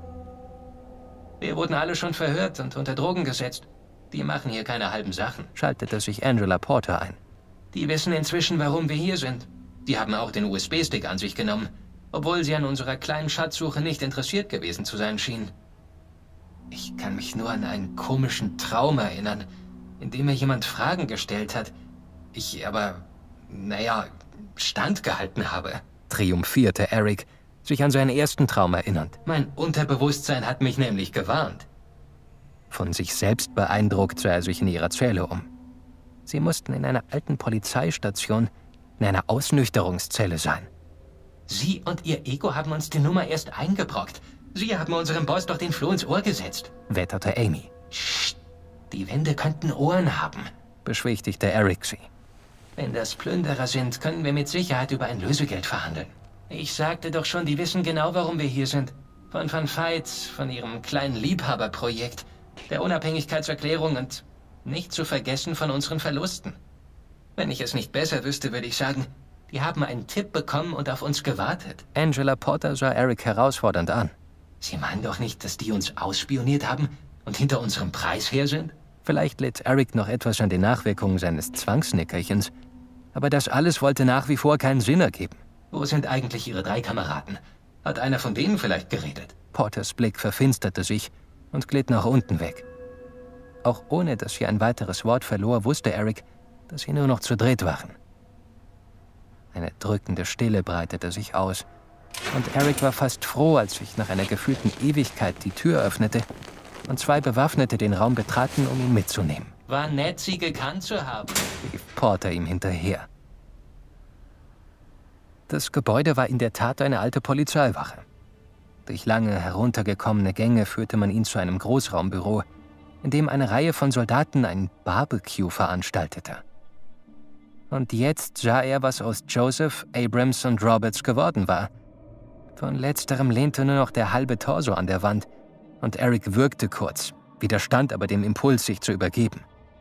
Wir wurden alle schon verhört und unter Drogen gesetzt. Die machen hier keine halben Sachen, schaltete sich Angela Porter ein. Die wissen inzwischen, warum wir hier sind. Die haben auch den U S B-Stick an sich genommen, obwohl sie an unserer kleinen Schatzsuche nicht interessiert gewesen zu sein schienen. Ich kann mich nur an einen komischen Traum erinnern, in dem mir jemand Fragen gestellt hat. Ich aber, naja, standgehalten habe, triumphierte Eric, sich an seinen ersten Traum erinnernd. Mein Unterbewusstsein hat mich nämlich gewarnt. Von sich selbst beeindruckt sah er sich in ihrer Zelle um. Sie mussten in einer alten Polizeistation, in einer Ausnüchterungszelle sein. Sie und Ihr Ego haben uns die Nummer erst eingebrockt. Sie haben unserem Boss doch den Floh ins Ohr gesetzt, wetterte Amy. Psst, die Wände könnten Ohren haben, beschwichtigte Eric sie. Wenn das Plünderer sind, können wir mit Sicherheit über ein Lösegeld verhandeln. Ich sagte doch schon, die wissen genau, warum wir hier sind. Von Van Veit, von ihrem kleinen Liebhaberprojekt, der Unabhängigkeitserklärung und nicht zu vergessen von unseren Verlusten. Wenn ich es nicht besser wüsste, würde ich sagen, die haben einen Tipp bekommen und auf uns gewartet. Angela Porter sah Eric herausfordernd an. Sie meinen doch nicht, dass die uns ausspioniert haben und hinter unserem Preis her sind? Vielleicht litt Eric noch etwas an den Nachwirkungen seines Zwangsnickerchens, aber das alles wollte nach wie vor keinen Sinn ergeben. Wo sind eigentlich Ihre drei Kameraden? Hat einer von denen vielleicht geredet? Porters Blick verfinsterte sich und glitt nach unten weg. Auch ohne, dass sie ein weiteres Wort verlor, wusste Eric, dass sie nur noch zu dritt waren. Eine drückende Stille breitete sich aus, und Eric war fast froh, als sich nach einer gefühlten Ewigkeit die Tür öffnete und zwei Bewaffnete den Raum betraten, um ihn mitzunehmen. War nett, Sie gekannt zu haben, rief Porter ihm hinterher. Das Gebäude war in der Tat eine alte Polizeiwache. Durch lange, heruntergekommene Gänge führte man ihn zu einem Großraumbüro, in dem eine Reihe von Soldaten ein Barbecue veranstaltete. Und jetzt sah er, was aus Joseph, Abrams und Roberts geworden war. Von letzterem lehnte nur noch der halbe Torso an der Wand, und Eric würgte kurz, widerstand aber dem Impuls, sich zu übergeben.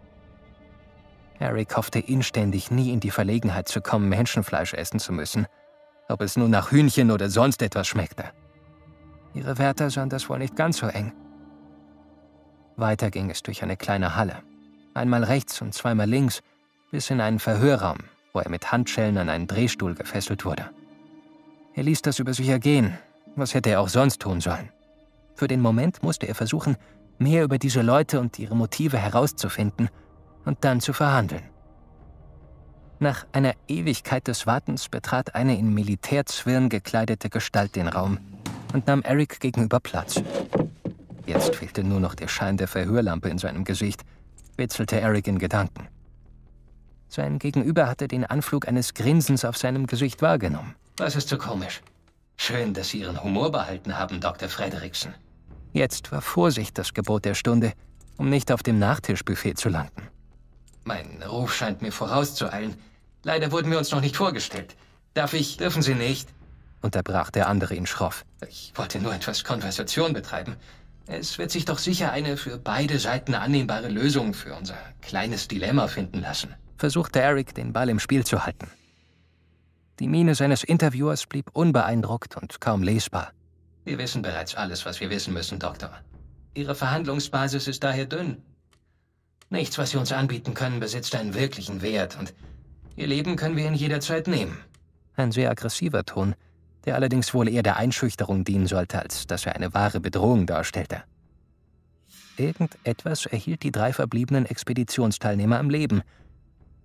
Eric hoffte inständig, nie in die Verlegenheit zu kommen, Menschenfleisch essen zu müssen, ob es nun nach Hühnchen oder sonst etwas schmeckte. Ihre Wärter sahen das wohl nicht ganz so eng. Weiter ging es durch eine kleine Halle, einmal rechts und zweimal links, bis in einen Verhörraum, wo er mit Handschellen an einen Drehstuhl gefesselt wurde. Er ließ das über sich ergehen. Was hätte er auch sonst tun sollen? Für den Moment musste er versuchen, mehr über diese Leute und ihre Motive herauszufinden und dann zu verhandeln. Nach einer Ewigkeit des Wartens betrat eine in Militärzwirn gekleidete Gestalt den Raum und nahm Eric gegenüber Platz. Jetzt fehlte nur noch der Schein der Verhörlampe in seinem Gesicht, witzelte Eric in Gedanken. Sein Gegenüber hatte den Anflug eines Grinsens auf seinem Gesicht wahrgenommen. Was ist so komisch? Schön, dass Sie Ihren Humor behalten haben, Doktor Frederiksen. Jetzt war Vorsicht das Gebot der Stunde, um nicht auf dem Nachtischbuffet zu landen. Mein Ruf scheint mir vorauszueilen. Leider wurden wir uns noch nicht vorgestellt. Darf ich... Dürfen Sie nicht? Unterbrach der andere ihn schroff. Ich wollte nur etwas Konversation betreiben. Es wird sich doch sicher eine für beide Seiten annehmbare Lösung für unser kleines Dilemma finden lassen, versuchte Eric, den Ball im Spiel zu halten. Die Miene seines Interviewers blieb unbeeindruckt und kaum lesbar. Wir wissen bereits alles, was wir wissen müssen, Doktor. Ihre Verhandlungsbasis ist daher dünn. Nichts, was Sie uns anbieten können, besitzt einen wirklichen Wert und Ihr Leben können wir Ihnen jederzeit nehmen. Ein sehr aggressiver Ton, der allerdings wohl eher der Einschüchterung dienen sollte, als dass er eine wahre Bedrohung darstellte. Irgendetwas erhielt die drei verbliebenen Expeditionsteilnehmer am Leben.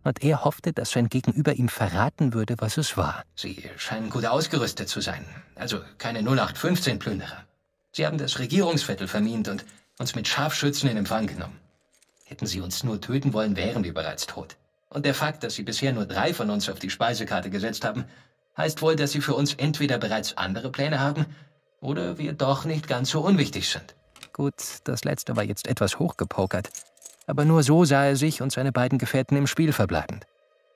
und er hoffte, dass sein Gegenüber ihm verraten würde, was es war. Sie scheinen gut ausgerüstet zu sein, also keine null acht fünfzehn Plünderer. Sie haben das Regierungsviertel vermint und uns mit Scharfschützen in Empfang genommen. Hätten sie uns nur töten wollen, wären wir bereits tot. Und der Fakt, dass sie bisher nur drei von uns auf die Speisekarte gesetzt haben, heißt wohl, dass sie für uns entweder bereits andere Pläne haben oder wir doch nicht ganz so unwichtig sind. Gut, das letzte war jetzt etwas hochgepokert, aber nur so sah er sich und seine beiden Gefährten im Spiel verbleibend.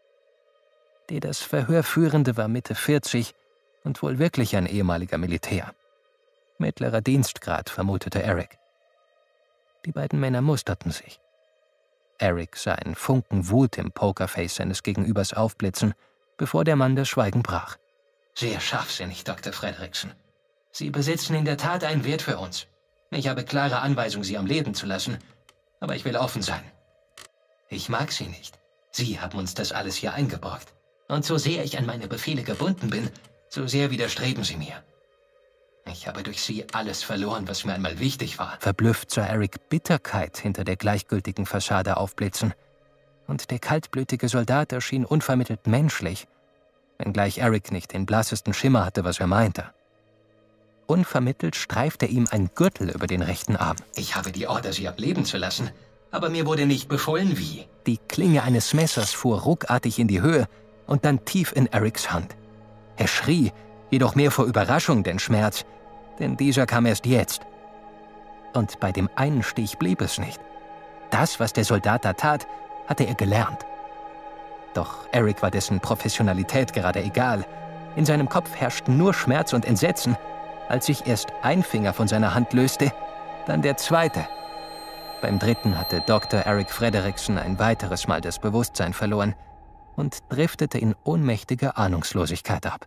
Der das Verhör Führende war Mitte vierzig und wohl wirklich ein ehemaliger Militär. Mittlerer Dienstgrad, vermutete Eric. Die beiden Männer musterten sich. Eric sah einen Funken Wut im Pokerface seines Gegenübers aufblitzen, bevor der Mann das Schweigen brach. Sehr scharfsinnig, Doktor Fredrickson. Sie besitzen in der Tat einen Wert für uns. Ich habe klare Anweisung, Sie am Leben zu lassen, aber ich will offen sein. Ich mag Sie nicht. Sie haben uns das alles hier eingebrockt. Und so sehr ich an meine Befehle gebunden bin, so sehr widerstreben Sie mir. Ich habe durch Sie alles verloren, was mir einmal wichtig war. Verblüfft sah Eric Bitterkeit hinter der gleichgültigen Fassade aufblitzen. Und der kaltblütige Soldat erschien unvermittelt menschlich, wenngleich Eric nicht den blassesten Schimmer hatte, was er meinte. Unvermittelt streifte ihm ein Gürtel über den rechten Arm. Ich habe die Order, Sie am Leben zu lassen, aber mir wurde nicht befohlen, wie. Die Klinge eines Messers fuhr ruckartig in die Höhe und dann tief in Erics Hand. Er schrie, jedoch mehr vor Überraschung denn Schmerz, denn dieser kam erst jetzt. Und bei dem einen Stich blieb es nicht. Das, was der Soldat da tat, hatte er gelernt. Doch Eric war dessen Professionalität gerade egal. In seinem Kopf herrschten nur Schmerz und Entsetzen, als sich erst ein Finger von seiner Hand löste, dann der zweite. Beim dritten hatte Doktor Eric Fredrickson ein weiteres Mal das Bewusstsein verloren und driftete in ohnmächtige Ahnungslosigkeit ab.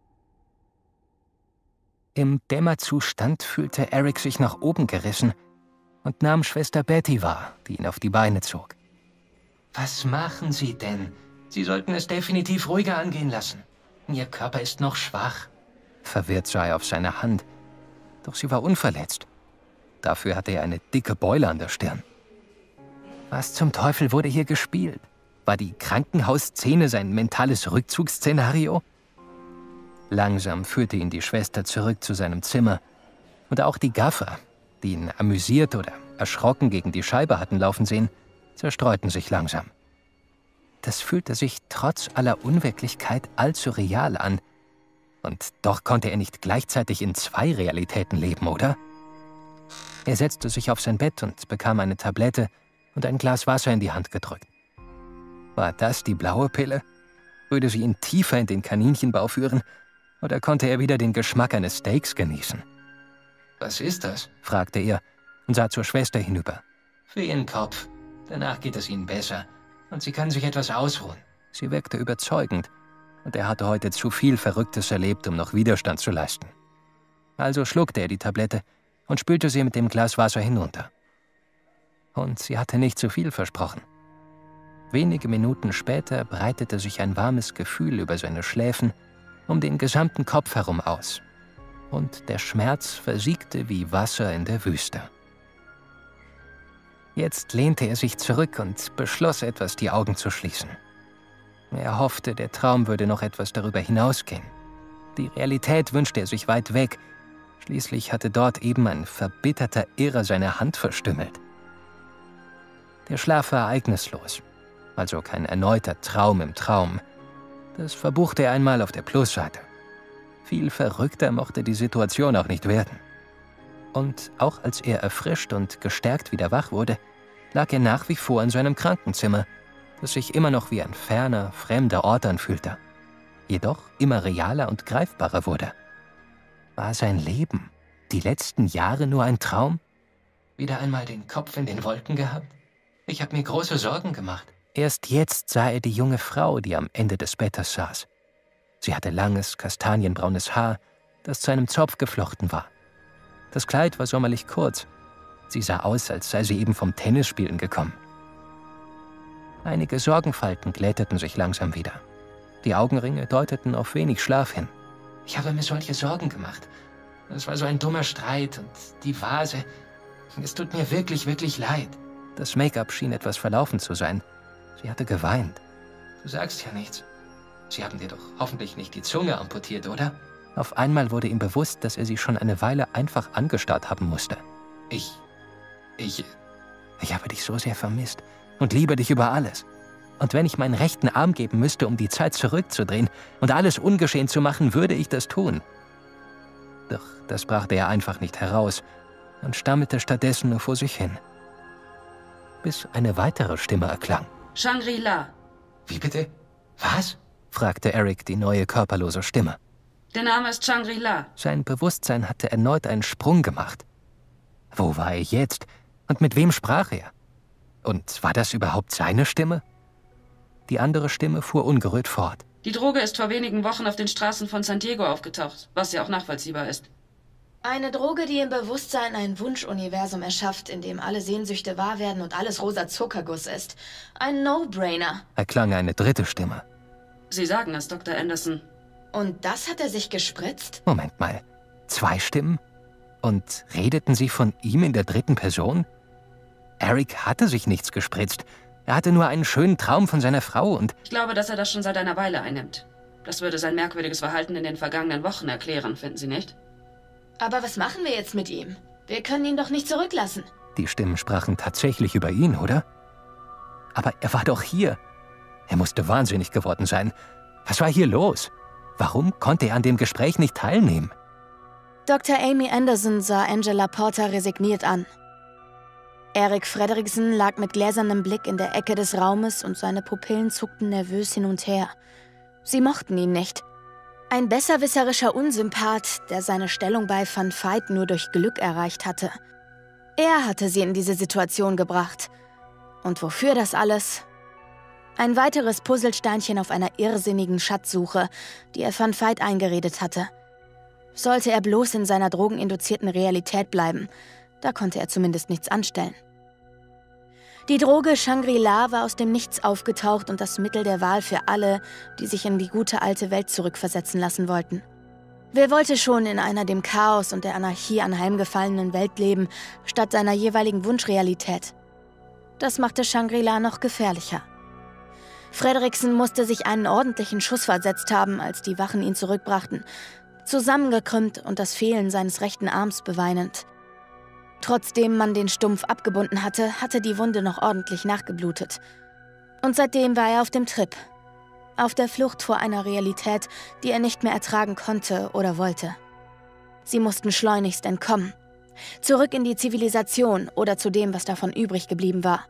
Im Dämmerzustand fühlte Eric sich nach oben gerissen und nahm Schwester Betty wahr, die ihn auf die Beine zog. »Was machen Sie denn? Sie sollten es definitiv ruhiger angehen lassen. Ihr Körper ist noch schwach.« Verwirrt sah er auf seine Hand, doch sie war unverletzt. Dafür hatte er eine dicke Beule an der Stirn. Was zum Teufel wurde hier gespielt? War die Krankenhausszene sein mentales Rückzugsszenario? Langsam führte ihn die Schwester zurück zu seinem Zimmer. Und auch die Gaffer, die ihn amüsiert oder erschrocken gegen die Scheibe hatten laufen sehen, zerstreuten sich langsam. Das fühlte sich trotz aller Unwirklichkeit allzu real an. Und doch konnte er nicht gleichzeitig in zwei Realitäten leben, oder? Er setzte sich auf sein Bett und bekam eine Tablette und ein Glas Wasser in die Hand gedrückt. War das die blaue Pille? Würde sie ihn tiefer in den Kaninchenbau führen? Oder konnte er wieder den Geschmack eines Steaks genießen? »Was ist das?« fragte er und sah zur Schwester hinüber. »Für Ihren Kopf. Danach geht es Ihnen besser. Und Sie können sich etwas ausruhen.« Sie wirkte überzeugend, und er hatte heute zu viel Verrücktes erlebt, um noch Widerstand zu leisten. Also schluckte er die Tablette und spülte sie mit dem Glas Wasser hinunter. Und sie hatte nicht zu viel versprochen. Wenige Minuten später breitete sich ein warmes Gefühl über seine Schläfen um den gesamten Kopf herum aus. Und der Schmerz versiegte wie Wasser in der Wüste. Jetzt lehnte er sich zurück und beschloss, etwas die Augen zu schließen. Er hoffte, der Traum würde noch etwas darüber hinausgehen. Die Realität wünschte er sich weit weg. Schließlich hatte dort eben ein verbitterter Irrer seine Hand verstümmelt. Der Schlaf war ereignislos, also kein erneuter Traum im Traum. Das verbuchte er einmal auf der Plusseite. Viel verrückter mochte die Situation auch nicht werden. Und auch als er erfrischt und gestärkt wieder wach wurde, lag er nach wie vor in seinem Krankenzimmer, das sich immer noch wie ein ferner, fremder Ort anfühlte, jedoch immer realer und greifbarer wurde. War sein Leben, die letzten Jahre nur ein Traum? Wieder einmal den Kopf in den Wolken gehabt? Ich habe mir große Sorgen gemacht. Erst jetzt sah er die junge Frau, die am Ende des Bettes saß. Sie hatte langes, kastanienbraunes Haar, das zu einem Zopf geflochten war. Das Kleid war sommerlich kurz. Sie sah aus, als sei sie eben vom Tennisspielen gekommen. Einige Sorgenfalten glätteten sich langsam wieder. Die Augenringe deuteten auf wenig Schlaf hin. Ich habe mir solche Sorgen gemacht. Es war so ein dummer Streit und die Vase. Es tut mir wirklich, wirklich leid. Das Make-up schien etwas verlaufen zu sein. Sie hatte geweint. Du sagst ja nichts. Sie haben dir doch hoffentlich nicht die Zunge amputiert, oder? Auf einmal wurde ihm bewusst, dass er sie schon eine Weile einfach angestarrt haben musste. Ich... ich... Ich habe dich so sehr vermisst und liebe dich über alles. Und wenn ich meinen rechten Arm geben müsste, um die Zeit zurückzudrehen und alles ungeschehen zu machen, würde ich das tun. Doch das brachte er einfach nicht heraus und stammelte stattdessen nur vor sich hin. Bis eine weitere Stimme erklang. Shangri-La. Wie bitte? Was? Fragte Eric die neue körperlose Stimme. Der Name ist Shangri-La. Sein Bewusstsein hatte erneut einen Sprung gemacht. Wo war er jetzt? Und mit wem sprach er? Und war das überhaupt seine Stimme? Die andere Stimme fuhr ungerührt fort. Die Droge ist vor wenigen Wochen auf den Straßen von San Diego aufgetaucht, was ja auch nachvollziehbar ist. Eine Droge, die im Bewusstsein ein Wunschuniversum erschafft, in dem alle Sehnsüchte wahr werden und alles rosa Zuckerguss ist. Ein No-Brainer. Erklang eine dritte Stimme. Sie sagen es, Doktor Anderson. Und das hat er sich gespritzt? Moment mal. Zwei Stimmen? Und redeten sie von ihm in der dritten Person? Eric hatte sich nichts gespritzt. Er hatte nur einen schönen Traum von seiner Frau und... Ich glaube, dass er das schon seit einer Weile einnimmt. Das würde sein merkwürdiges Verhalten in den vergangenen Wochen erklären, finden Sie nicht? Aber was machen wir jetzt mit ihm? Wir können ihn doch nicht zurücklassen. Die Stimmen sprachen tatsächlich über ihn, oder? Aber er war doch hier. Er musste wahnsinnig geworden sein. Was war hier los? Warum konnte er an dem Gespräch nicht teilnehmen? Doktor Amy Anderson sah Angela Porter resigniert an. Eric Fredrickson lag mit gläsernem Blick in der Ecke des Raumes und seine Pupillen zuckten nervös hin und her. Sie mochten ihn nicht. Ein besserwisserischer Unsympath, der seine Stellung bei Van Veit nur durch Glück erreicht hatte. Er hatte sie in diese Situation gebracht. Und wofür das alles? Ein weiteres Puzzlesteinchen auf einer irrsinnigen Schatzsuche, die er Van Veit eingeredet hatte. Sollte er bloß in seiner drogeninduzierten Realität bleiben, da konnte er zumindest nichts anstellen. Die Droge Shangri-La war aus dem Nichts aufgetaucht und das Mittel der Wahl für alle, die sich in die gute alte Welt zurückversetzen lassen wollten. Wer wollte schon in einer dem Chaos und der Anarchie anheimgefallenen Welt leben, statt seiner jeweiligen Wunschrealität? Das machte Shangri-La noch gefährlicher. Fredrickson musste sich einen ordentlichen Schuss versetzt haben, als die Wachen ihn zurückbrachten, zusammengekrümmt und das Fehlen seines rechten Arms beweinend. Trotzdem man den Stumpf abgebunden hatte, hatte die Wunde noch ordentlich nachgeblutet. Und seitdem war er auf dem Trip. Auf der Flucht vor einer Realität, die er nicht mehr ertragen konnte oder wollte. Sie mussten schleunigst entkommen. Zurück in die Zivilisation oder zu dem, was davon übrig geblieben war.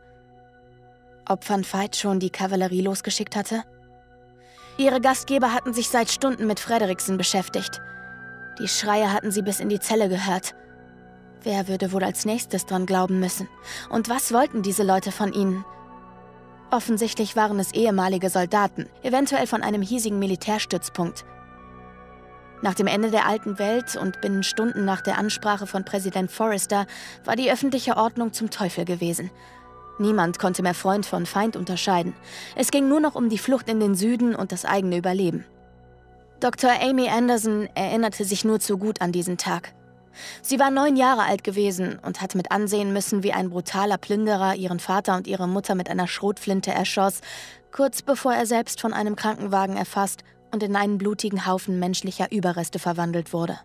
Ob Van Veit schon die Kavallerie losgeschickt hatte? Ihre Gastgeber hatten sich seit Stunden mit Fredrickson beschäftigt. Die Schreie hatten sie bis in die Zelle gehört. Wer würde wohl als nächstes dran glauben müssen? Und was wollten diese Leute von ihnen? Offensichtlich waren es ehemalige Soldaten, eventuell von einem hiesigen Militärstützpunkt. Nach dem Ende der alten Welt und binnen Stunden nach der Ansprache von Präsident Forrester war die öffentliche Ordnung zum Teufel gewesen. Niemand konnte mehr Freund von Feind unterscheiden. Es ging nur noch um die Flucht in den Süden und das eigene Überleben. Doktor Amy Anderson erinnerte sich nur zu gut an diesen Tag. Sie war neun Jahre alt gewesen und hatte mit ansehen müssen, wie ein brutaler Plünderer ihren Vater und ihre Mutter mit einer Schrotflinte erschoss, kurz bevor er selbst von einem Krankenwagen erfasst und in einen blutigen Haufen menschlicher Überreste verwandelt wurde.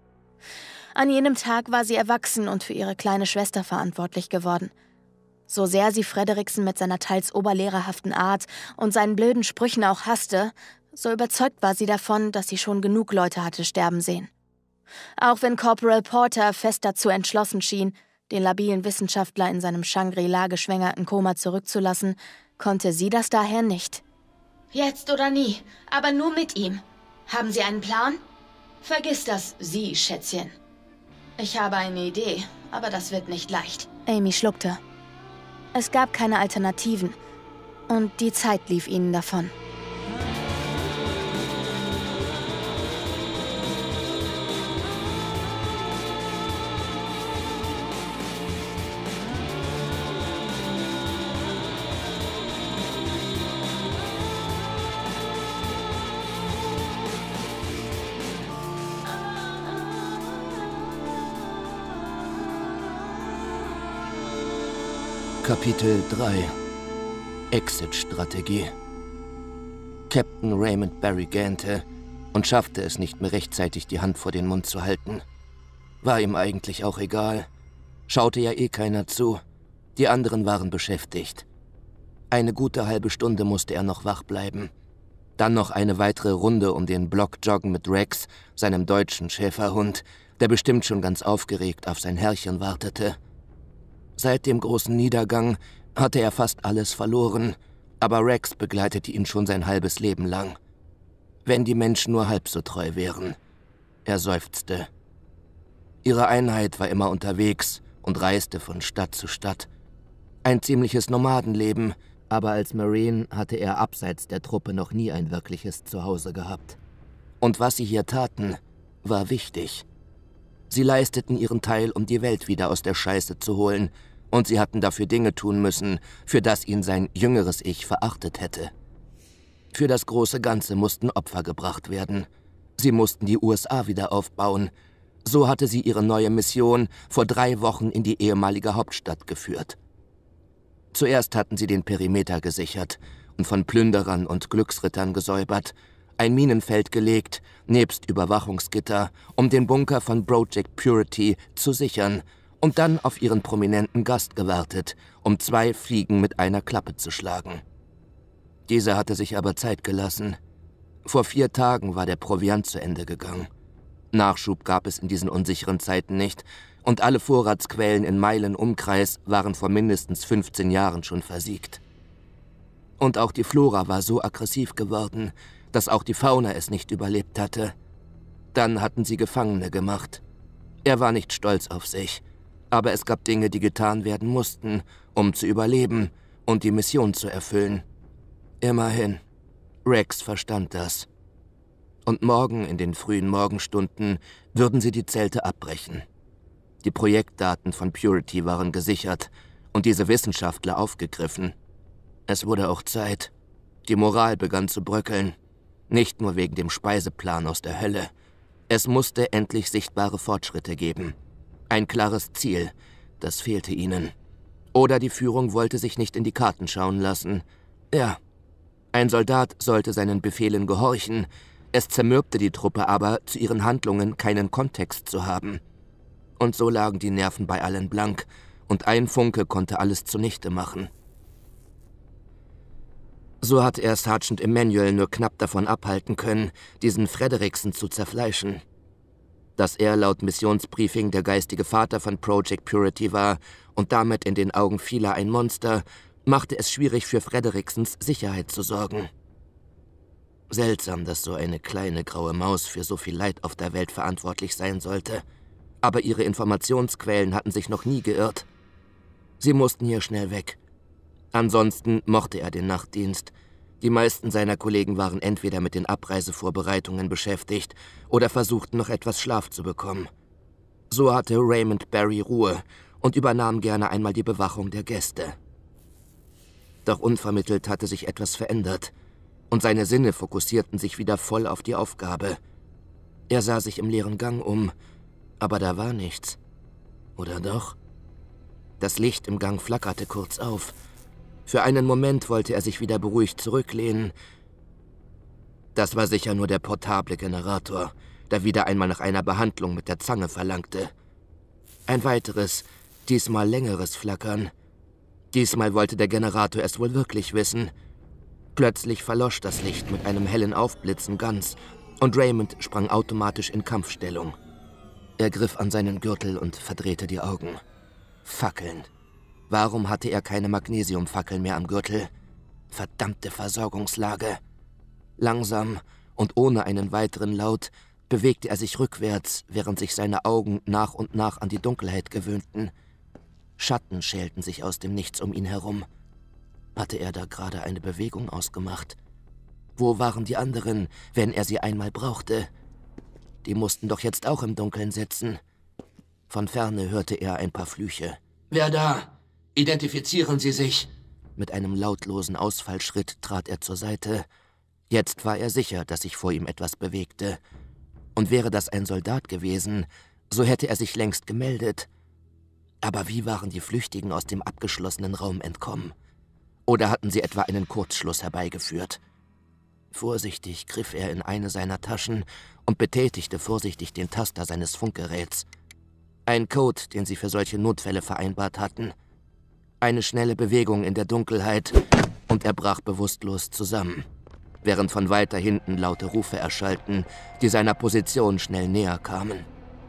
An jenem Tag war sie erwachsen und für ihre kleine Schwester verantwortlich geworden. So sehr sie Fredrickson mit seiner teils oberlehrerhaften Art und seinen blöden Sprüchen auch hasste, so überzeugt war sie davon, dass sie schon genug Leute hatte sterben sehen. Auch wenn Corporal Porter fest dazu entschlossen schien, den labilen Wissenschaftler in seinem Shangri-La geschwängerten Koma zurückzulassen, konnte sie das daher nicht. Jetzt oder nie, aber nur mit ihm. Haben Sie einen Plan? Vergiss das Sie, Schätzchen. Ich habe eine Idee, aber das wird nicht leicht. Amy schluckte. Es gab keine Alternativen und die Zeit lief ihnen davon. Kapitel drei. Exit-Strategie. Captain Raymond Barry gähnte und schaffte es nicht mehr rechtzeitig, die Hand vor den Mund zu halten. War ihm eigentlich auch egal. Schaute ja eh keiner zu. Die anderen waren beschäftigt. Eine gute halbe Stunde musste er noch wach bleiben. Dann noch eine weitere Runde um den Block joggen mit Rex, seinem deutschen Schäferhund, der bestimmt schon ganz aufgeregt auf sein Herrchen wartete. Seit dem großen Niedergang hatte er fast alles verloren, aber Rex begleitete ihn schon sein halbes Leben lang. Wenn die Menschen nur halb so treu wären. Er seufzte. Ihre Einheit war immer unterwegs und reiste von Stadt zu Stadt. Ein ziemliches Nomadenleben, aber als Marine hatte er abseits der Truppe noch nie ein wirkliches Zuhause gehabt. Und was sie hier taten, war wichtig. Sie leisteten ihren Teil, um die Welt wieder aus der Scheiße zu holen, und sie hatten dafür Dinge tun müssen, für das ihn sein jüngeres Ich verachtet hätte. Für das große Ganze mussten Opfer gebracht werden. Sie mussten die U S A wieder aufbauen. So hatte sie ihre neue Mission vor drei Wochen in die ehemalige Hauptstadt geführt. Zuerst hatten sie den Perimeter gesichert und von Plünderern und Glücksrittern gesäubert, ein Minenfeld gelegt, nebst Überwachungsgitter, um den Bunker von Project Purity zu sichern, und dann auf ihren prominenten Gast gewartet, um zwei Fliegen mit einer Klappe zu schlagen. Dieser hatte sich aber Zeit gelassen. Vor vier Tagen war der Proviant zu Ende gegangen. Nachschub gab es in diesen unsicheren Zeiten nicht, und alle Vorratsquellen in Meilen Umkreis waren vor mindestens fünfzehn Jahren schon versiegt. Und auch die Flora war so aggressiv geworden, dass auch die Fauna es nicht überlebt hatte. Dann hatten sie Gefangene gemacht. Er war nicht stolz auf sich, aber es gab Dinge, die getan werden mussten, um zu überleben und die Mission zu erfüllen. Immerhin, Rex verstand das. Und morgen in den frühen Morgenstunden würden sie die Zelte abbrechen. Die Projektdaten von Purity waren gesichert und diese Wissenschaftler aufgegriffen. Es wurde auch Zeit. Die Moral begann zu bröckeln. Nicht nur wegen dem Speiseplan aus der Hölle. Es musste endlich sichtbare Fortschritte geben. Ein klares Ziel, das fehlte ihnen. Oder die Führung wollte sich nicht in die Karten schauen lassen. Ja, ein Soldat sollte seinen Befehlen gehorchen. Es zermürbte die Truppe aber, zu ihren Handlungen keinen Kontext zu haben. Und so lagen die Nerven bei allen blank, und ein Funke konnte alles zunichte machen. So hatte er Sergeant Emanuel nur knapp davon abhalten können, diesen Frederiksen zu zerfleischen. Dass er laut Missionsbriefing der geistige Vater von Project Purity war und damit in den Augen vieler ein Monster, machte es schwierig für Frederiksens Sicherheit zu sorgen. Seltsam, dass so eine kleine graue Maus für so viel Leid auf der Welt verantwortlich sein sollte. Aber ihre Informationsquellen hatten sich noch nie geirrt. Sie mussten hier schnell weg. Ansonsten mochte er den Nachtdienst. Die meisten seiner Kollegen waren entweder mit den Abreisevorbereitungen beschäftigt oder versuchten noch etwas Schlaf zu bekommen. So hatte Raymond Barry Ruhe und übernahm gerne einmal die Bewachung der Gäste. Doch unvermittelt hatte sich etwas verändert und seine Sinne fokussierten sich wieder voll auf die Aufgabe. Er sah sich im leeren Gang um, aber da war nichts. Oder doch? Das Licht im Gang flackerte kurz auf. Für einen Moment wollte er sich wieder beruhigt zurücklehnen. Das war sicher nur der portable Generator, der wieder einmal nach einer Behandlung mit der Zange verlangte. Ein weiteres, diesmal längeres Flackern. Diesmal wollte der Generator es wohl wirklich wissen. Plötzlich verlosch das Licht mit einem hellen Aufblitzen ganz und Raymond sprang automatisch in Kampfstellung. Er griff an seinen Gürtel und verdrehte die Augen. Fackeln. Warum hatte er keine Magnesiumfackeln mehr am Gürtel? Verdammte Versorgungslage. Langsam und ohne einen weiteren Laut bewegte er sich rückwärts, während sich seine Augen nach und nach an die Dunkelheit gewöhnten. Schatten schälten sich aus dem Nichts um ihn herum. Hatte er da gerade eine Bewegung ausgemacht? Wo waren die anderen, wenn er sie einmal brauchte? Die mussten doch jetzt auch im Dunkeln sitzen. Von Ferne hörte er ein paar Flüche. »Wer da? Identifizieren Sie sich!« Mit einem lautlosen Ausfallschritt trat er zur Seite. Jetzt war er sicher, dass sich vor ihm etwas bewegte. Und wäre das ein Soldat gewesen, so hätte er sich längst gemeldet. Aber wie waren die Flüchtigen aus dem abgeschlossenen Raum entkommen? Oder hatten sie etwa einen Kurzschluss herbeigeführt? Vorsichtig griff er in eine seiner Taschen und betätigte vorsichtig den Taster seines Funkgeräts. Ein Code, den sie für solche Notfälle vereinbart hatten. Eine schnelle Bewegung in der Dunkelheit und er brach bewusstlos zusammen, während von weiter hinten laute Rufe erschallten, die seiner Position schnell näher kamen.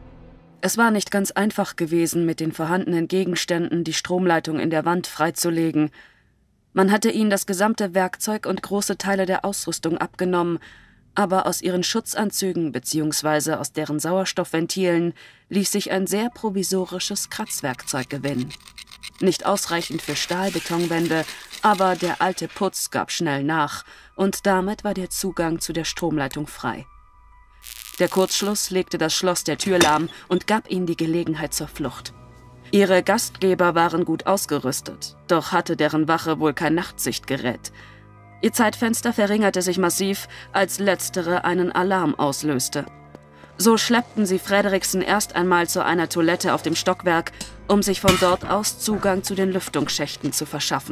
Es war nicht ganz einfach gewesen, mit den vorhandenen Gegenständen die Stromleitung in der Wand freizulegen. Man hatte ihnen das gesamte Werkzeug und große Teile der Ausrüstung abgenommen, aber aus ihren Schutzanzügen bzw. aus deren Sauerstoffventilen ließ sich ein sehr provisorisches Kratzwerkzeug gewinnen. Nicht ausreichend für Stahlbetonwände, aber der alte Putz gab schnell nach und damit war der Zugang zu der Stromleitung frei. Der Kurzschluss legte das Schloss der Tür lahm und gab ihnen die Gelegenheit zur Flucht. Ihre Gastgeber waren gut ausgerüstet, doch hatte deren Wache wohl kein Nachtsichtgerät. Ihr Zeitfenster verringerte sich massiv, als letztere einen Alarm auslöste. So schleppten sie Frederiksen erst einmal zu einer Toilette auf dem Stockwerk, um sich von dort aus Zugang zu den Lüftungsschächten zu verschaffen.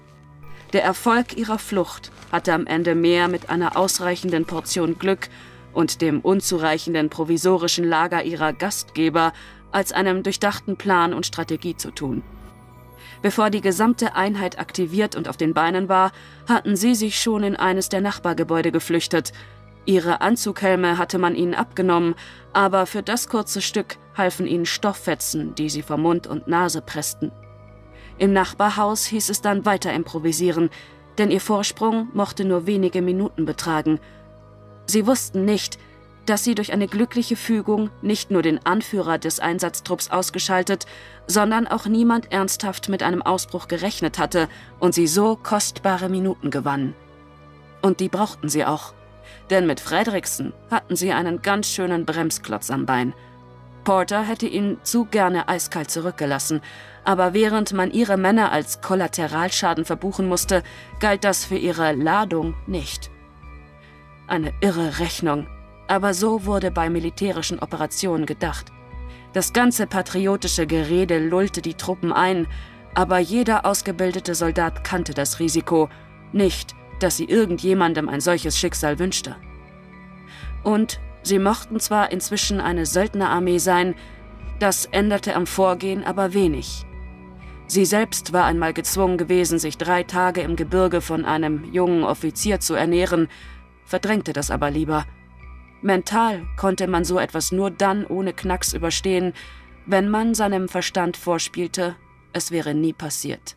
Der Erfolg ihrer Flucht hatte am Ende mehr mit einer ausreichenden Portion Glück und dem unzureichenden provisorischen Lager ihrer Gastgeber als einem durchdachten Plan und Strategie zu tun. Bevor die gesamte Einheit aktiviert und auf den Beinen war, hatten sie sich schon in eines der Nachbargebäude geflüchtet. Ihre Anzughelme hatte man ihnen abgenommen, aber für das kurze Stück halfen ihnen Stofffetzen, die sie vor Mund und Nase pressten. Im Nachbarhaus hieß es dann weiter improvisieren, denn ihr Vorsprung mochte nur wenige Minuten betragen. Sie wussten nicht, dass sie durch eine glückliche Fügung nicht nur den Anführer des Einsatztrupps ausgeschaltet, sondern auch niemand ernsthaft mit einem Ausbruch gerechnet hatte und sie so kostbare Minuten gewannen. Und die brauchten sie auch. Denn mit Frederiksen hatten sie einen ganz schönen Bremsklotz am Bein. Porter hätte ihn zu gerne eiskalt zurückgelassen, aber während man ihre Männer als Kollateralschaden verbuchen musste, galt das für ihre Ladung nicht. Eine irre Rechnung, aber so wurde bei militärischen Operationen gedacht. Das ganze patriotische Gerede lullte die Truppen ein, aber jeder ausgebildete Soldat kannte das Risiko, nicht, dass sie irgendjemandem ein solches Schicksal wünschte. Und sie mochten zwar inzwischen eine Söldnerarmee sein, das änderte am Vorgehen aber wenig. Sie selbst war einmal gezwungen gewesen, sich drei Tage im Gebirge von einem jungen Offizier zu ernähren, verdrängte das aber lieber. Mental konnte man so etwas nur dann ohne Knacks überstehen, wenn man seinem Verstand vorspielte, es wäre nie passiert.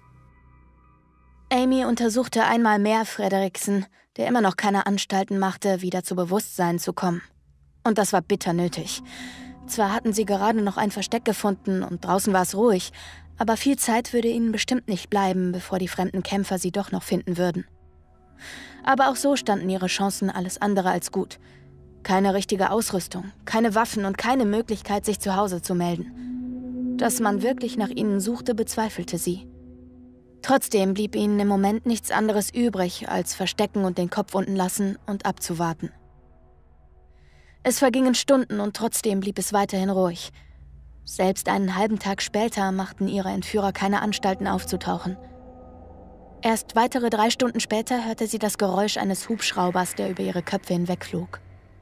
Amy untersuchte einmal mehr Frederiksen, der immer noch keine Anstalten machte, wieder zu Bewusstsein zu kommen. Und das war bitter nötig. Zwar hatten sie gerade noch ein Versteck gefunden und draußen war es ruhig, aber viel Zeit würde ihnen bestimmt nicht bleiben, bevor die fremden Kämpfer sie doch noch finden würden. Aber auch so standen ihre Chancen alles andere als gut. Keine richtige Ausrüstung, keine Waffen und keine Möglichkeit, sich zu Hause zu melden. Dass man wirklich nach ihnen suchte, bezweifelte sie. Trotzdem blieb ihnen im Moment nichts anderes übrig, als verstecken und den Kopf unten lassen und abzuwarten. Es vergingen Stunden und trotzdem blieb es weiterhin ruhig. Selbst einen halben Tag später machten ihre Entführer keine Anstalten aufzutauchen. Erst weitere drei Stunden später hörte sie das Geräusch eines Hubschraubers, der über ihre Köpfe hinwegflog.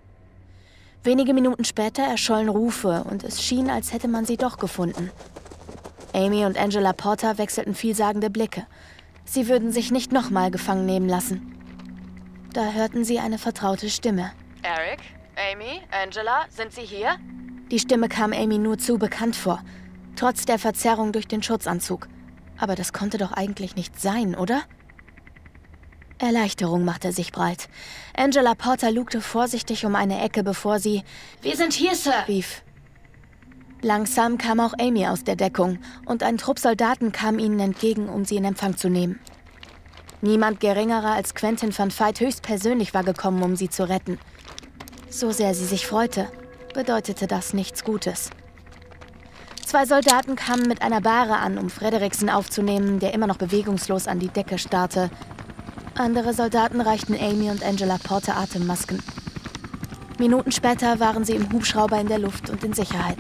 Wenige Minuten später erschollen Rufe und es schien, als hätte man sie doch gefunden. Amy und Angela Porter wechselten vielsagende Blicke. Sie würden sich nicht nochmal gefangen nehmen lassen. Da hörten sie eine vertraute Stimme. Eric? Amy? Angela? Sind Sie hier? Die Stimme kam Amy nur zu bekannt vor, trotz der Verzerrung durch den Schutzanzug. Aber das konnte doch eigentlich nicht sein, oder? Erleichterung machte sich breit. Angela Porter lugte vorsichtig um eine Ecke, bevor sie »Wir sind hier, Sir«, rief. Langsam kam auch Amy aus der Deckung und ein Trupp Soldaten kam ihnen entgegen, um sie in Empfang zu nehmen. Niemand geringerer als Quentin van Veit höchstpersönlich war gekommen, um sie zu retten. So sehr sie sich freute, bedeutete das nichts Gutes. Zwei Soldaten kamen mit einer Bahre an, um Frederiksen aufzunehmen, der immer noch bewegungslos an die Decke starrte. Andere Soldaten reichten Amy und Angela Porter Atemmasken. Minuten später waren sie im Hubschrauber in der Luft und in Sicherheit.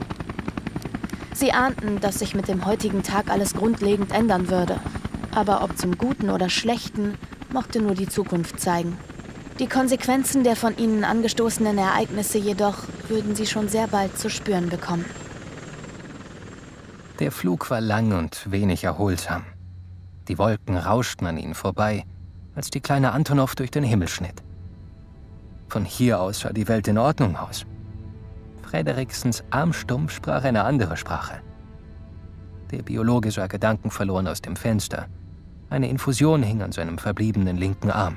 Sie ahnten, dass sich mit dem heutigen Tag alles grundlegend ändern würde. Aber ob zum Guten oder Schlechten, mochte nur die Zukunft zeigen. Die Konsequenzen der von ihnen angestoßenen Ereignisse jedoch würden sie schon sehr bald zu spüren bekommen. Der Flug war lang und wenig erholsam. Die Wolken rauschten an ihnen vorbei, als die kleine Antonov durch den Himmel schnitt. Von hier aus sah die Welt in Ordnung aus. Frederiksens Armstumpf sprach eine andere Sprache. Der Biologe sah gedankenverloren aus dem Fenster. Eine Infusion hing an seinem verbliebenen linken Arm.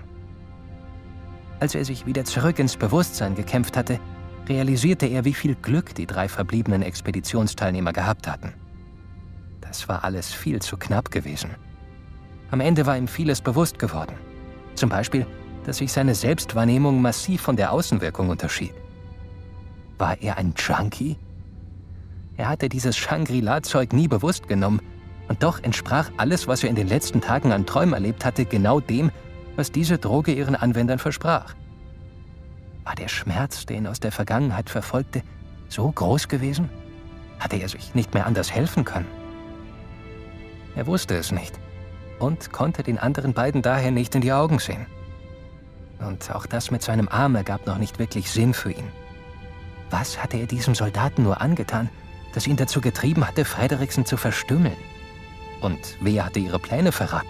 Als er sich wieder zurück ins Bewusstsein gekämpft hatte, realisierte er, wie viel Glück die drei verbliebenen Expeditionsteilnehmer gehabt hatten. Das war alles viel zu knapp gewesen. Am Ende war ihm vieles bewusst geworden. Zum Beispiel, dass sich seine Selbstwahrnehmung massiv von der Außenwirkung unterschied. War er ein Junkie? Er hatte dieses Shangri-La-Zeug nie bewusst genommen, und doch entsprach alles, was er in den letzten Tagen an Träumen erlebt hatte, genau dem, was diese Droge ihren Anwendern versprach. War der Schmerz, der ihn aus der Vergangenheit verfolgte, so groß gewesen? Hatte er sich nicht mehr anders helfen können? Er wusste es nicht und konnte den anderen beiden daher nicht in die Augen sehen. Und auch das mit seinem Arm ergab noch nicht wirklich Sinn für ihn. Was hatte er diesem Soldaten nur angetan, das ihn dazu getrieben hatte, Frederiksen zu verstümmeln? Und wer hatte ihre Pläne verraten?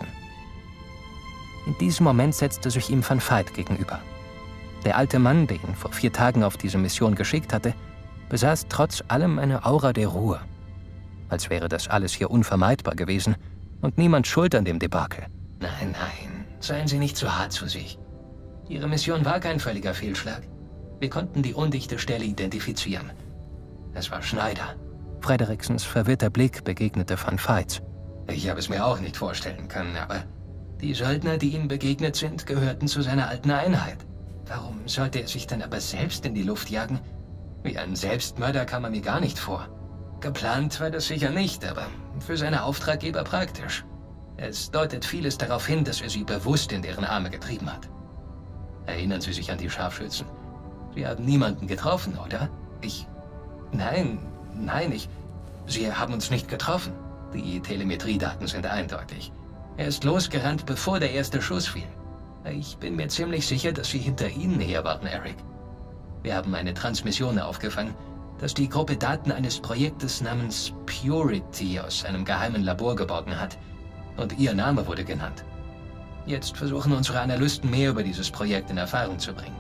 In diesem Moment setzte sich ihm Van Veit gegenüber. Der alte Mann, der ihn vor vier Tagen auf diese Mission geschickt hatte, besaß trotz allem eine Aura der Ruhe. Als wäre das alles hier unvermeidbar gewesen und niemand schuld an dem Debakel. Nein, nein, seien Sie nicht zu hart zu sich. Ihre Mission war kein völliger Fehlschlag. Wir konnten die undichte Stelle identifizieren. Es war Schneider. Frederiksens verwirrter Blick begegnete Van Veits. Ich habe es mir auch nicht vorstellen können, aber die Söldner, die ihm begegnet sind, gehörten zu seiner alten Einheit. Warum sollte er sich dann aber selbst in die Luft jagen? Wie ein Selbstmörder kam er mir gar nicht vor. Geplant war das sicher nicht, aber für seine Auftraggeber praktisch. Es deutet vieles darauf hin, dass er sie bewusst in deren Arme getrieben hat. Erinnern Sie sich an die Scharfschützen? Sie haben niemanden getroffen, oder? Ich... Nein, nein, ich... Sie haben uns nicht getroffen. Die Telemetriedaten sind eindeutig. Er ist losgerannt, bevor der erste Schuss fiel. Ich bin mir ziemlich sicher, dass Sie hinter Ihnen her waren, Eric. Wir haben eine Transmission aufgefangen, dass die Gruppe Daten eines Projektes namens Purity aus einem geheimen Labor geborgen hat. Und Ihr Name wurde genannt. Jetzt versuchen unsere Analysten mehr über dieses Projekt in Erfahrung zu bringen.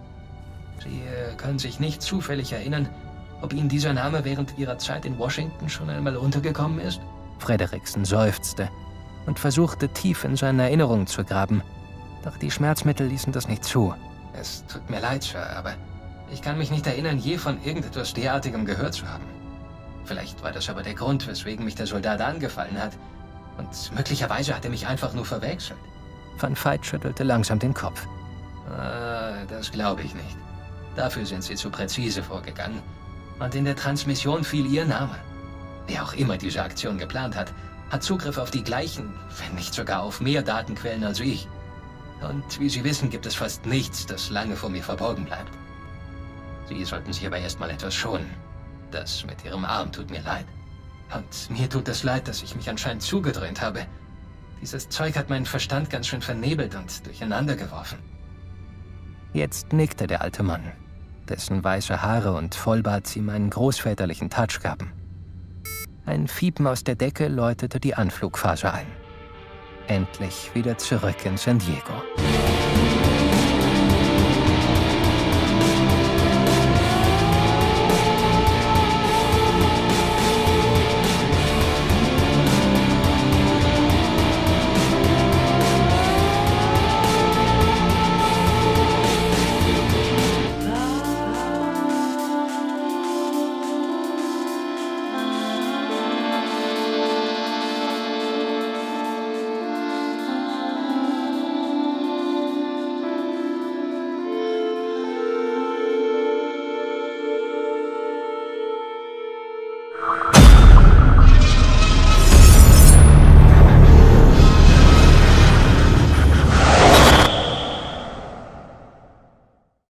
Sie äh, können sich nicht zufällig erinnern, ob Ihnen dieser Name während Ihrer Zeit in Washington schon einmal untergekommen ist? Frederiksen seufzte und versuchte tief in seinen Erinnerungen zu graben. Doch die Schmerzmittel ließen das nicht zu. Es tut mir leid, Sir, aber ich kann mich nicht erinnern, je von irgendetwas derartigem gehört zu haben. Vielleicht war das aber der Grund, weswegen mich der Soldat angefallen hat. Und möglicherweise hat er mich einfach nur verwechselt. Van Veit schüttelte langsam den Kopf. Ah, das glaube ich nicht. Dafür sind Sie zu präzise vorgegangen. Und in der Transmission fiel Ihr Name. Wer auch immer diese Aktion geplant hat, hat Zugriff auf die gleichen, wenn nicht sogar auf mehr Datenquellen als ich. Und wie Sie wissen, gibt es fast nichts, das lange vor mir verborgen bleibt. Sie sollten sich aber erstmal etwas schonen. Das mit Ihrem Arm tut mir leid. Und mir tut es leid, dass ich mich anscheinend zugedröhnt habe. Dieses Zeug hat meinen Verstand ganz schön vernebelt und durcheinander geworfen. Jetzt nickte der alte Mann, dessen weiße Haare und Vollbart ihm einen großväterlichen Touch gaben. Ein Fiepen aus der Decke läutete die Anflugphase ein. Endlich wieder zurück in San Diego.